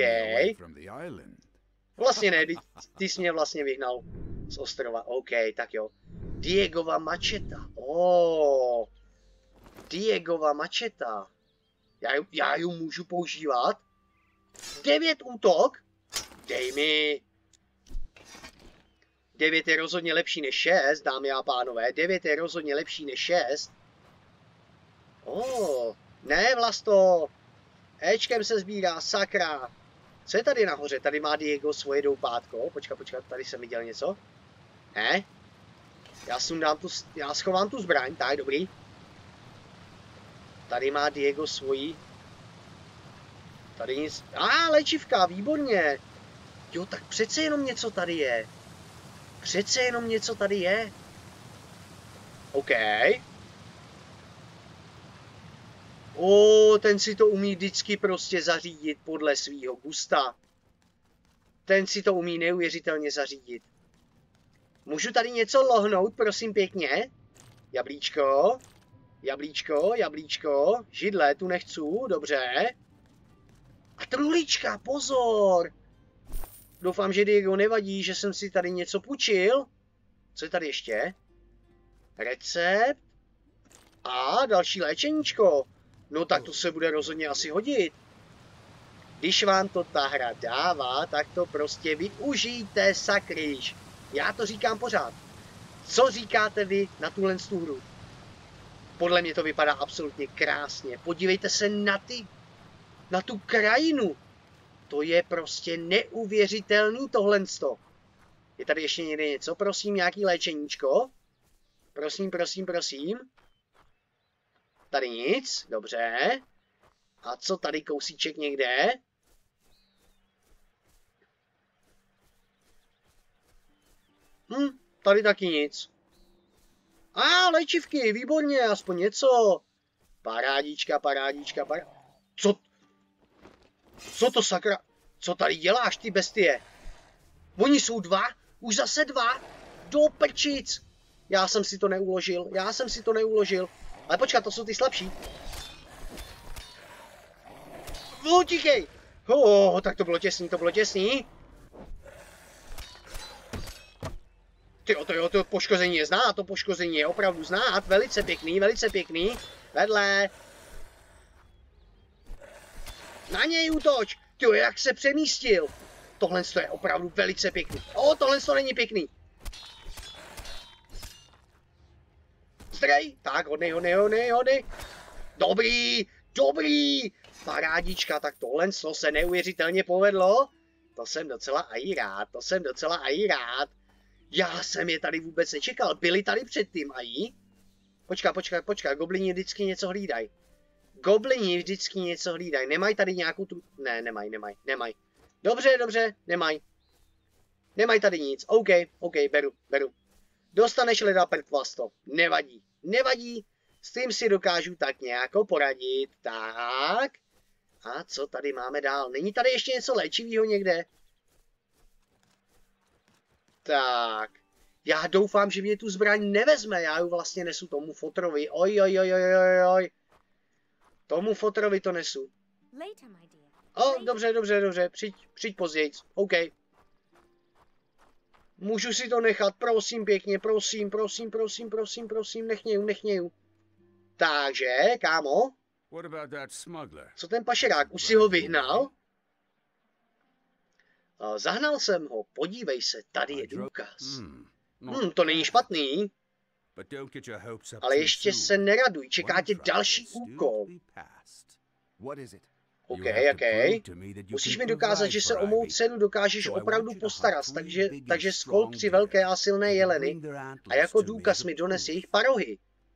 Vlastně ne, ty, ty jsi mě vlastně vyhnal z ostrova, OK, tak jo. Diegova mačeta, oh. Diegova mačeta. Já, já ji můžu používat? Devět útok? Dej mi. Devět je rozhodně lepší než šest, dámy a pánové. Devět je rozhodně lepší než šest. Oh, ne, Vlasto. Ečkem se sbírá, sakra. Co je tady nahoře? Tady má Diego svoje doupátko. Počkat, počkat, tady jsem viděl něco. Ne? Já sundám tu, já schovám tu zbraň, tak, dobrý. Tady má Diego svoji. Tady nic. A, ah, léčivka, výborně. Jo, tak přece jenom něco tady je. Přece jenom něco tady je. OK. O, ten si to umí vždycky prostě zařídit podle svýho gusta. Ten si to umí neuvěřitelně zařídit. Můžu tady něco lohnout, prosím pěkně? Jablíčko. Jablíčko, jablíčko. Židle, tu nechci, dobře. A truhlička, pozor. Doufám, že Diego nevadí, že jsem si tady něco půjčil. Co je tady ještě? Recept. A další léčeníčko. No tak to se bude rozhodně asi hodit. Když vám to ta hra dává, tak to prostě využijte, sakryš. Já to říkám pořád. Co říkáte vy na tuhle hru? Podle mě to vypadá absolutně krásně. Podívejte se na ty, na tu krajinu. To je prostě neuvěřitelný tohlensto. Je tady ještě někde něco? Prosím, nějaký léčeníčko? Prosím, prosím, prosím. Tady nic, dobře. A co tady kousíček někde? Hm, tady taky nic. A léčivky, výborně, aspoň něco. Parádička, parádička, parádička. Co? Co to sakra? Co tady děláš, ty bestie? Oni jsou dva? Už zase dva? Do prčic. Já jsem si to neuložil, já jsem si to neuložil. Ale počkat, to jsou ty slabší. Utíkej! Oh, tak to bylo těsný, to bylo těsný. Tyjo, to jo, to poškození je znát, to poškození je opravdu znát. Velice pěkný, velice pěkný. Vedle. Na něj útoč. Tyjo, jak se přemístil. Tohle je opravdu velice pěkný. O, tohle to není pěkný. Zdrej. Tak, hodnej, hodnej, hodnej, hodnej. Dobrý, dobrý. Parádička, tak tohle se neuvěřitelně povedlo. To jsem docela aj rád, to jsem docela aj rád. Já jsem je tady vůbec nečekal, byli tady předtím aj. Počkat, počkat, počkat, goblini vždycky něco hlídají. Goblini vždycky něco hlídají, nemají tady nějakou tu... Ne, nemají, nemají, nemají. Dobře, dobře, nemají. Nemají tady nic, OK, OK, beru, beru. Dostaneš leda prtvasto, nevadí, nevadí. S tím si dokážu tak nějak poradit, tak. A co tady máme dál? Není tady ještě něco léčivého někde? Tak. Já doufám, že mě tu zbraň nevezme. Já ji vlastně nesu tomu fotrovi. Oj, oj, oj, oj, oj, oj. Tomu fotrovi to nesu. O, dobře, dobře, dobře. Přijď, přijď později. OK. Můžu si to nechat, prosím pěkně, prosím, prosím, prosím, prosím, prosím, nechněju, nechněju. Takže, kámo. Co ten pašerák? Už si ho vyhnal? Zahnal jsem ho, podívej se, tady je důkaz. Hmm, to není špatný. Ale ještě se neraduj, čeká tě další úkol. OK, OK. Musíš mi dokázat, že se o mou cenu dokážeš opravdu postarat, takže, takže skol tři velké a silné jeleny a jako důkaz mi dones jejich parohy.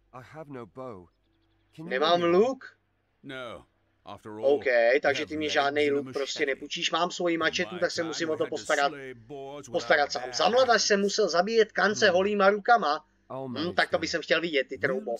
Nemám luk? OK, takže ty mě žádnej luk prostě nepůjčíš. Mám svoji mačetu, tak se musím o to postarat. Postarat sám. Za mlada jsem musel zabíjet kance holýma rukama. Hm, tak to bych jsem chtěl vidět, ty troubo.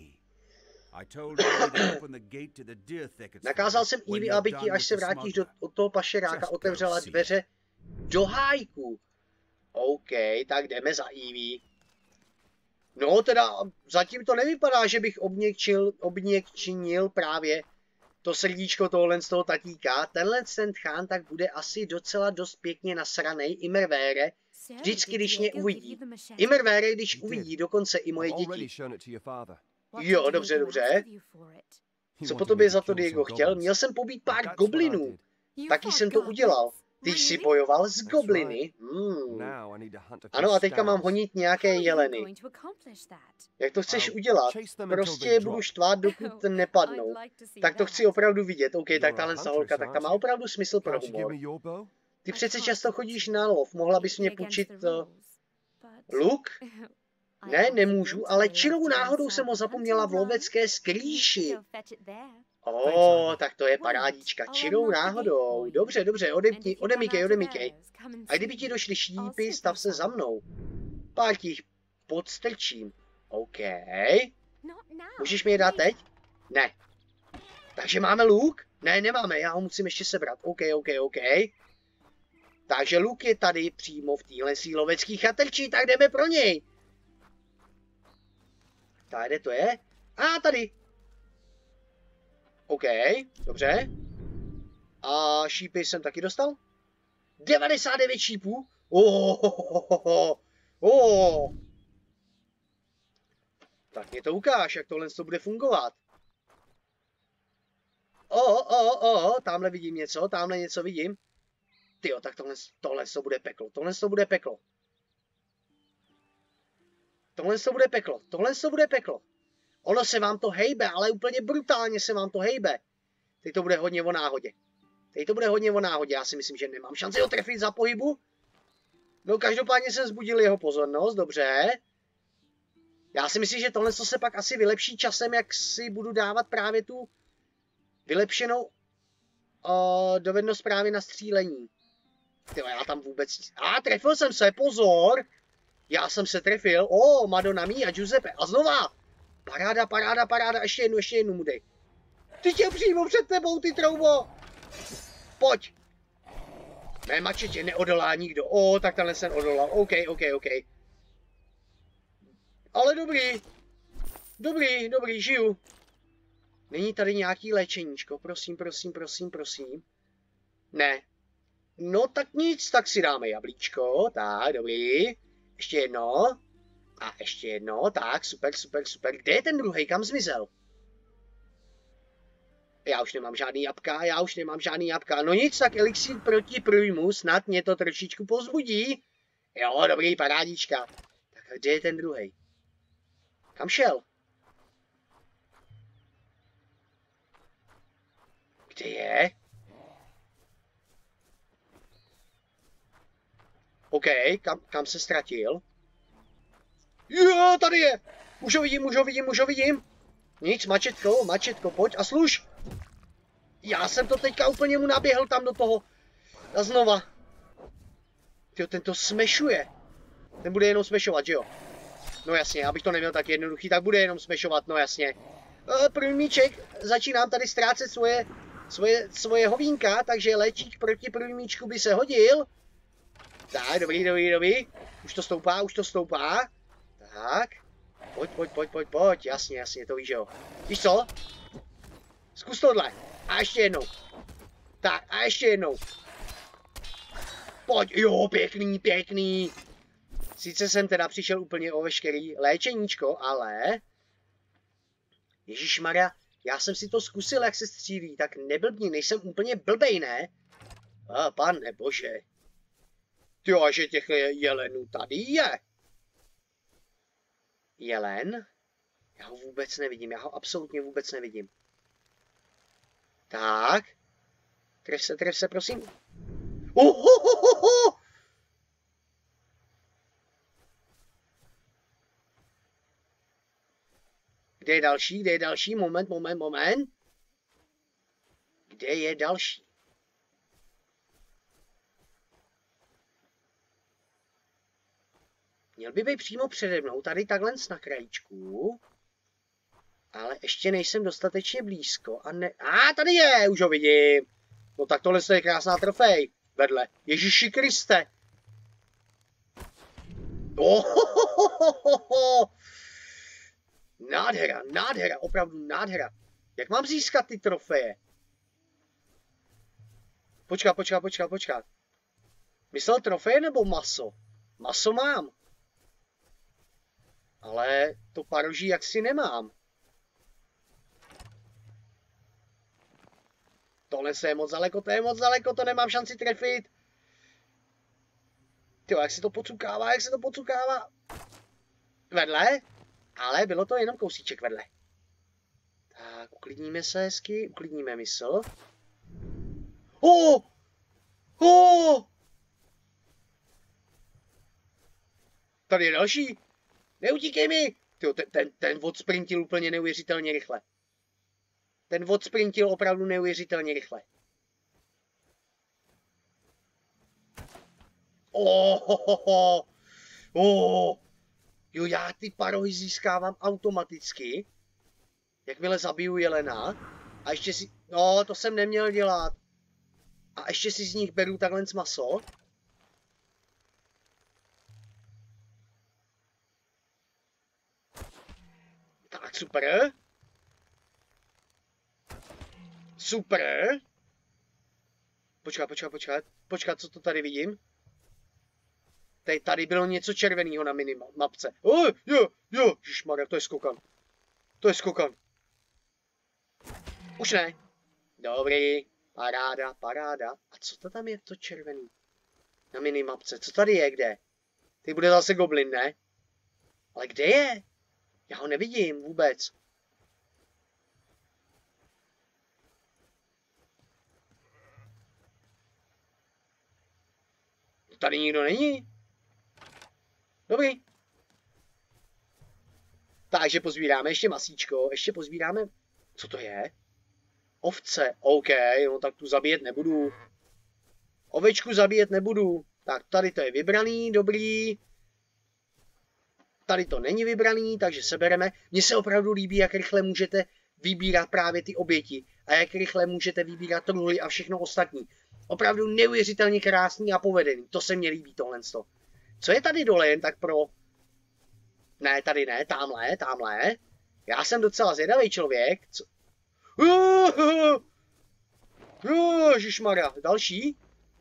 Nakázal jsem Evie, aby ti, až se vrátíš do, od toho pašeráka, otevřela dveře do hájku. OK, tak jdeme za Evie. No teda, zatím to nevypadá, že bych obněkčil, obněkčinil právě to srdíčko tohle z toho tatíka. Tenhle ten chán tak bude asi docela dost pěkně nasranej Immerwähre, vždycky, když mě uvidí. Immerwähre, když uvidí dokonce i moje děti. Jo, dobře, dobře. Co po tobě za to Diego chtěl? Měl jsem pobít pár goblinů. Taky jsem to udělal. Ty jsi bojoval s gobliny? Hmm. Ano, a teďka mám honit nějaké jeleny. Jak to chceš udělat? Prostě je budu štvát, dokud nepadnou. Tak to chci opravdu vidět. OK, tak tahle holka, tak ta má opravdu smysl pro humor. Ty přece často chodíš na lov. Mohla bys mě půjčit uh, luk? Ne, nemůžu, ale čirou náhodou jsem ho zapomněla v lovecké skrýši. O, tak to je parádička. Čirou náhodou. Dobře, dobře, odemkej, odemykej, odemykej. A kdyby ti došly štípy, stav se za mnou. Pár těch podstrčím. OK. Můžeš mi je dát teď? Ne. Takže máme luk? Ne, nemáme, já ho musím ještě sebrat. OK, OK, OK. Takže luk je tady přímo v téhle lovecký chatrči, tak jdeme pro něj. Tak, kde to je? A tady. OK, dobře. A šípy jsem taky dostal? devadesát devět šípů? Oh, oh, oh, oh. Tak mě to ukáž, jak tohle to bude fungovat. O, o, o, tamhle vidím něco, tamhle něco vidím. Tyjo, tak tohle, tohle to bude peklo, tohle to bude peklo. Tohle to bude peklo, tohle to bude peklo. Ono se vám to hejbe, ale úplně brutálně se vám to hejbe. Teď to bude hodně o náhodě. Teď to bude hodně o náhodě, já si myslím, že nemám šanci ho trefit za pohybu. No každopádně jsem vzbudil jeho pozornost, dobře. Já si myslím, že tohle se pak asi vylepší časem, jak si budu dávat právě tu Vylepšenou uh, dovednost právě na střílení. Tyjo, já tam vůbec... A, ah, trefil jsem se, pozor! Já jsem se trefil. O, oh, Madonna Mia, Giuseppe. A znova! Paráda, paráda, paráda. Ještě jednu, ještě jednu mu dej. Ty tě přímo před tebou, ty troubo! Pojď! Mé mačetě neodolá nikdo. O, oh, tak tenhle jsem odolal. OK, OK, OK. Ale dobrý. Dobrý, dobrý, žiju. Není tady nějaký léčeníčko? Prosím, prosím, prosím, prosím. Ne. No tak nic, tak si dáme jablíčko. Tak, dobrý. Ještě jedno. A ještě jedno. Tak, super, super, super. Kde je ten druhý? Kam zmizel? Já už nemám žádný jabka, já už nemám žádný jabka. No nic, tak elixír proti průjmu, snad mě to trošičku pozbudí. Jo, dobrý, parádička. Tak a kde je ten druhý? Kam šel? Kde je? OK, kam, kam se ztratil? Jo, tady je! Už ho vidím, už ho vidím, už ho vidím. Nic, mačetko, mačetko, pojď a služ. Já jsem to teďka úplně mu naběhl tam do toho. A znova. Tyjo, ten to smešuje. Ten bude jenom smešovat, že jo? No jasně, abych to neměl tak jednoduchý, tak bude jenom smešovat, no jasně. E, průjmíček, začínám tady ztrácet svoje, svoje, svoje hovínka, takže léčík proti průjmíčku by se hodil. Tak, dobrý, dobrý, dobrý. Už to stoupá, už to stoupá. Tak. Pojď, pojď, pojď, pojď, pojď. Jasně, jasně, to víš, jo. Víš co? Zkus tohle. A ještě jednou. Tak, a ještě jednou. Pojď, jo, pěkný, pěkný. Sice jsem teda přišel úplně o veškerý léčeníčko, ale... Ježišmarja, já jsem si to zkusil, jak se střílí, tak neblbni, nejsem úplně blbej, ne? A pane bože. Jo, a že těch jelenů tady je. Jelen? Já ho vůbec nevidím, já ho absolutně vůbec nevidím. Tak. Tref se, tref se, prosím. Uhuhuhuhu! Kde je další? Kde je další? Moment, moment, moment. Kde je další? Měl by být přímo přede mnou, tady takhle na krajíčku. Ale ještě nejsem dostatečně blízko a ne... A ah, tady je, už ho vidím. No tak tohle je krásná trofej. Vedle. Ježíši Kriste. Oh, nádhera, nádhera, opravdu nádhera. Jak mám získat ty trofeje? Počkat, počkat, počkat, počkat. Myslel trofeje nebo maso? Maso mám. Ale to paroží jaksi nemám. Tohle je moc daleko, to je moc daleko, to nemám šanci trefit. Tyjo, jak se to pocukává, jak se to pocukává. Vedle, ale bylo to jenom kousíček vedle. Tak, uklidníme se hezky, uklidníme mysl. Oh! Oh! Tady je další. Neutíkej mi! Tyjo, ten, ten, ten odsprintil úplně neuvěřitelně rychle. Ten odsprintil opravdu neuvěřitelně rychle. Oh, oh, oh, oh. Oh. Jo, já ty parohy získávám automaticky. Jakmile zabiju jelena. A ještě si... No, to jsem neměl dělat. A ještě si z nich beru takhle maso. Tak, super. Super. Počkat, počkat, počkat. Počkat, co to tady vidím? Tady, tady bylo něco červeného na minimapce. Oh, jo, jo, ježišmarja, to je skokan. To je skokan. Už ne. Dobrý. Paráda, paráda. A co to tam je, to červený? Na minimapce. Co tady je, kde? Tady bude zase goblin, ne? Ale kde je? Já ho nevidím vůbec. Tady nikdo není. Dobrý. Takže pozbíráme ještě masíčko. Ještě pozbíráme... Co to je? Ovce, OK, no tak tu zabíjet nebudu. Ovečku zabíjet nebudu. Tak tady to je vybraný, dobrý. Tady to není vybraný, takže sebereme. Mně se opravdu líbí, jak rychle můžete vybírat právě ty oběti. A jak rychle můžete vybírat truhly a všechno ostatní. Opravdu neuvěřitelně krásný a povedený. To se mně líbí tohle. Co je tady dole jen tak pro... Ne, tady ne, tamhle, tamhle. Já jsem docela zvědavý člověk. Co... Ježišmarja, další?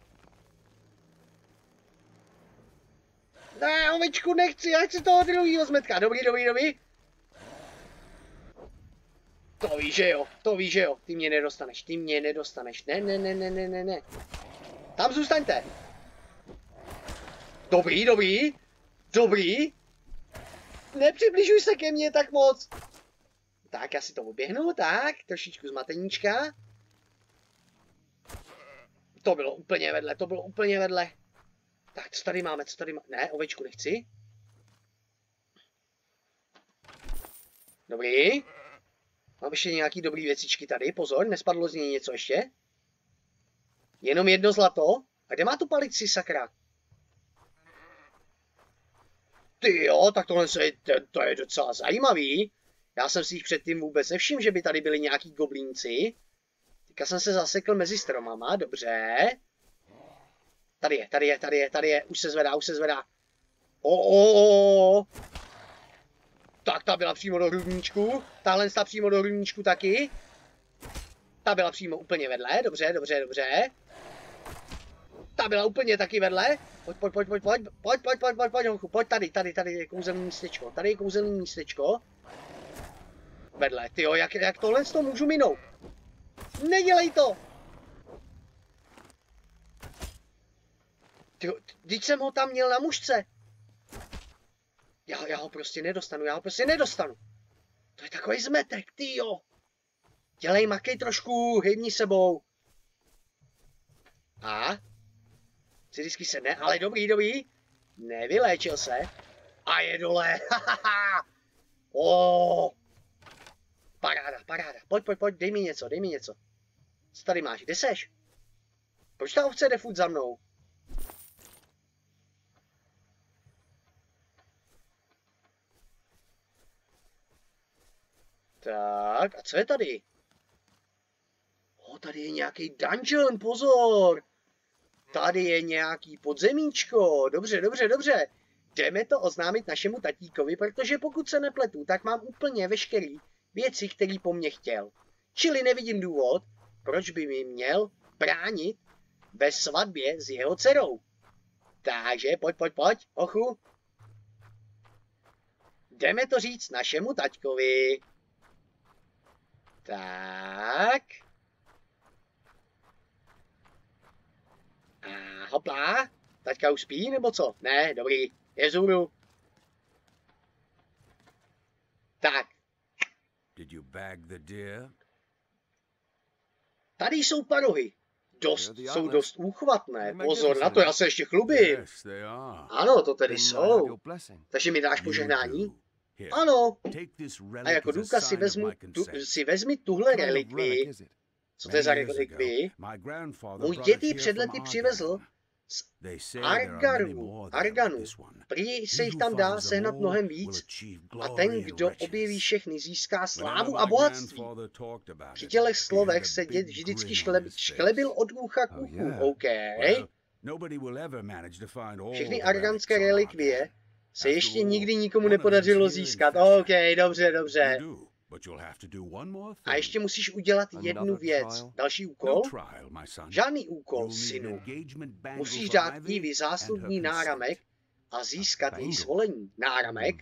Ne, ovečku nechci, já chci toho druhýho zmetka. Dobrý, dobrý, dobrý. To víš, že jo, to víš, že jo. Ty mě nedostaneš, ty mě nedostaneš. Ne, ne, ne, ne, ne, ne, ne. Tam zůstaňte. Dobrý, dobrý. Dobrý. Nepřibližuj se ke mně tak moc. Tak, já si to oběhnu, tak, trošičku zmateníčka. To bylo úplně vedle, to bylo úplně vedle. Tak, co tady máme, co tady máme? Ne, ovečku nechci. Dobrý. Mám ještě nějaký dobrý věcičky tady, pozor, nespadlo z něj něco ještě. Jenom jedno zlato. A kde má tu palici, sakra? Ty jo, tak tohle je, to, to je docela zajímavý. Já jsem si jich předtím vůbec nevšiml, že by tady byli nějaký goblínci. Teďka jsem se zasekl mezi stromama, dobře. Tady je, tady je, tady je, tady je, už se zvedá, už se zvedá. O, o, o. Tak ta byla přímo do hrudníčku, tahle ta přímo do hrudníčku taky. Ta byla přímo úplně vedle, dobře, dobře, dobře. Ta byla úplně taky vedle. Pojď, pojď, pojď, pojď, pojď, pojď, pojď, pojď, pojď, pojď, pojď, pojď, tady, tady, tady je kouzelný místečko, tady je kouzelný místečko. Vedle, tyjo, jak, jak tohle z toho můžu minout? Nedělej to! Tyjo, teď jsem ho tam měl na mužce. Já, já ho prostě nedostanu, já ho prostě nedostanu. To je takový zmetek, tyjo. Dělej, makej trošku, hejbni sebou. A? Vždycky se ne, ale dobrý, dobrý. Nevyléčil se. A je dole, hahaha. Oh. Paráda, paráda. Pojď, pojď, pojď, dej mi něco, dej mi něco. Co tady máš, kde seš? Proč ta ovce jde furt za mnou? Tak, a co je tady? O, tady je nějaký dungeon, pozor. Tady je nějaký podzemíčko. Dobře, dobře, dobře. Jdeme to oznámit našemu tatíkovi, protože pokud se nepletu, tak mám úplně veškerý věci, který po mně chtěl. Čili nevidím důvod, proč by mi měl bránit ve svatbě s jeho dcerou. Takže pojď, pojď, pojď, ochu. Jdeme to říct našemu taťkovi. Tak. A hopla. Taťka už spí, nebo co? Ne, dobrý. Je vzhůru. Tak. Did you bag the deer? Tady jsou parohy. Dost, jsou dost úchvatné. Pozor na to, já se ještě chlubím. Ano, to tedy jsou. Takže mi dáš požehnání? Ano. A jako důkaz si, vezmu, tu, si vezmi tuhle relikvii. Co to je za relikvii? Můj děd ji před lety přivezl z Arganu. Arganu. Prý se jich tam dá sehnat mnohem víc a ten, kdo objeví všechny, získá slávu a bohatství. Při těchto slovech se děd vždycky škleb, šklebil od ucha k uchu. OK. Všechny arganské relikvie se ještě nikdy nikomu nepodařilo získat. OK, dobře, dobře. A ještě musíš udělat jednu věc. Další úkol? Žádný úkol, synu. Musíš dát Evie záslužný náramek a získat její svolení. Náramek?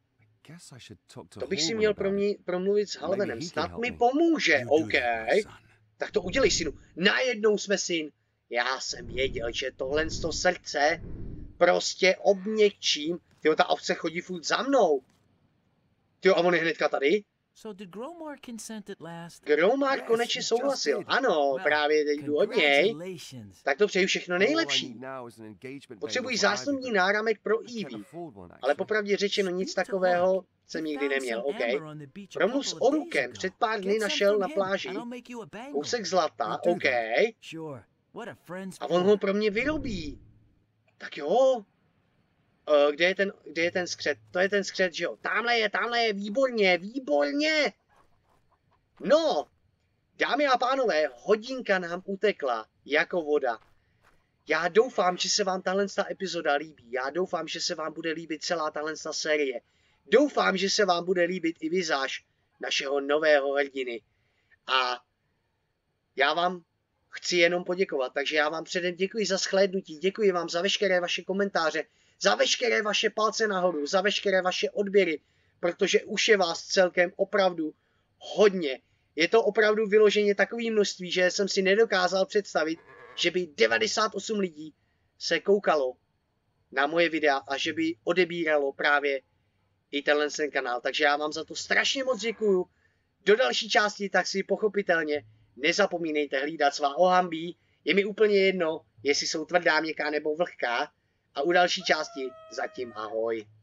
To bych si měl pro mě, promluvit s Halvenem. Snad mi pomůže. OK. Tak to udělej, synu. Najednou jsme syn. Já jsem věděl, že tohle z toho srdce prostě obměkčím. Tyjo, ta ovce chodí furt za mnou. Tyjo, a on je hnedka tady. So did Gromar consent at last? Gromar konečně souhlasil. Ano, právě teď jdu od něj. Tak to přeju všechno nejlepší. Potřebuji záslužný náramek pro Evie. Ale popravdě řečeno nic takového jsem nikdy neměl, OK? Promluv s Orukem, před pár dny našel na pláži kousek zlata, OK? A on ho pro mě vyrobí. Tak jo. Uh, kde je ten, kde je ten skřet? To je ten skřet, že jo? Tamhle je, tamhle je, výborně, výborně! No, dámy a pánové, hodinka nám utekla jako voda. Já doufám, že se vám tahle epizoda líbí. Já doufám, že se vám bude líbit celá tahle série. Doufám, že se vám bude líbit i vizáž našeho nového hrdiny. A já vám chci jenom poděkovat, takže já vám předem děkuji za shlédnutí, děkuji vám za veškeré vaše komentáře, za veškeré vaše palce nahoru, za veškeré vaše odběry, protože už je vás celkem opravdu hodně. Je to opravdu vyloženě takové množství, že jsem si nedokázal představit, že by devadesát osm lidí se koukalo na moje videa a že by odebíralo právě i tenhle ten kanál. Takže já vám za to strašně moc děkuju. Do další části tak si pochopitelně nezapomínejte hlídat svá ohambí. Je mi úplně jedno, jestli jsou tvrdá, měkká nebo vlhká. A u další části zatím ahoj.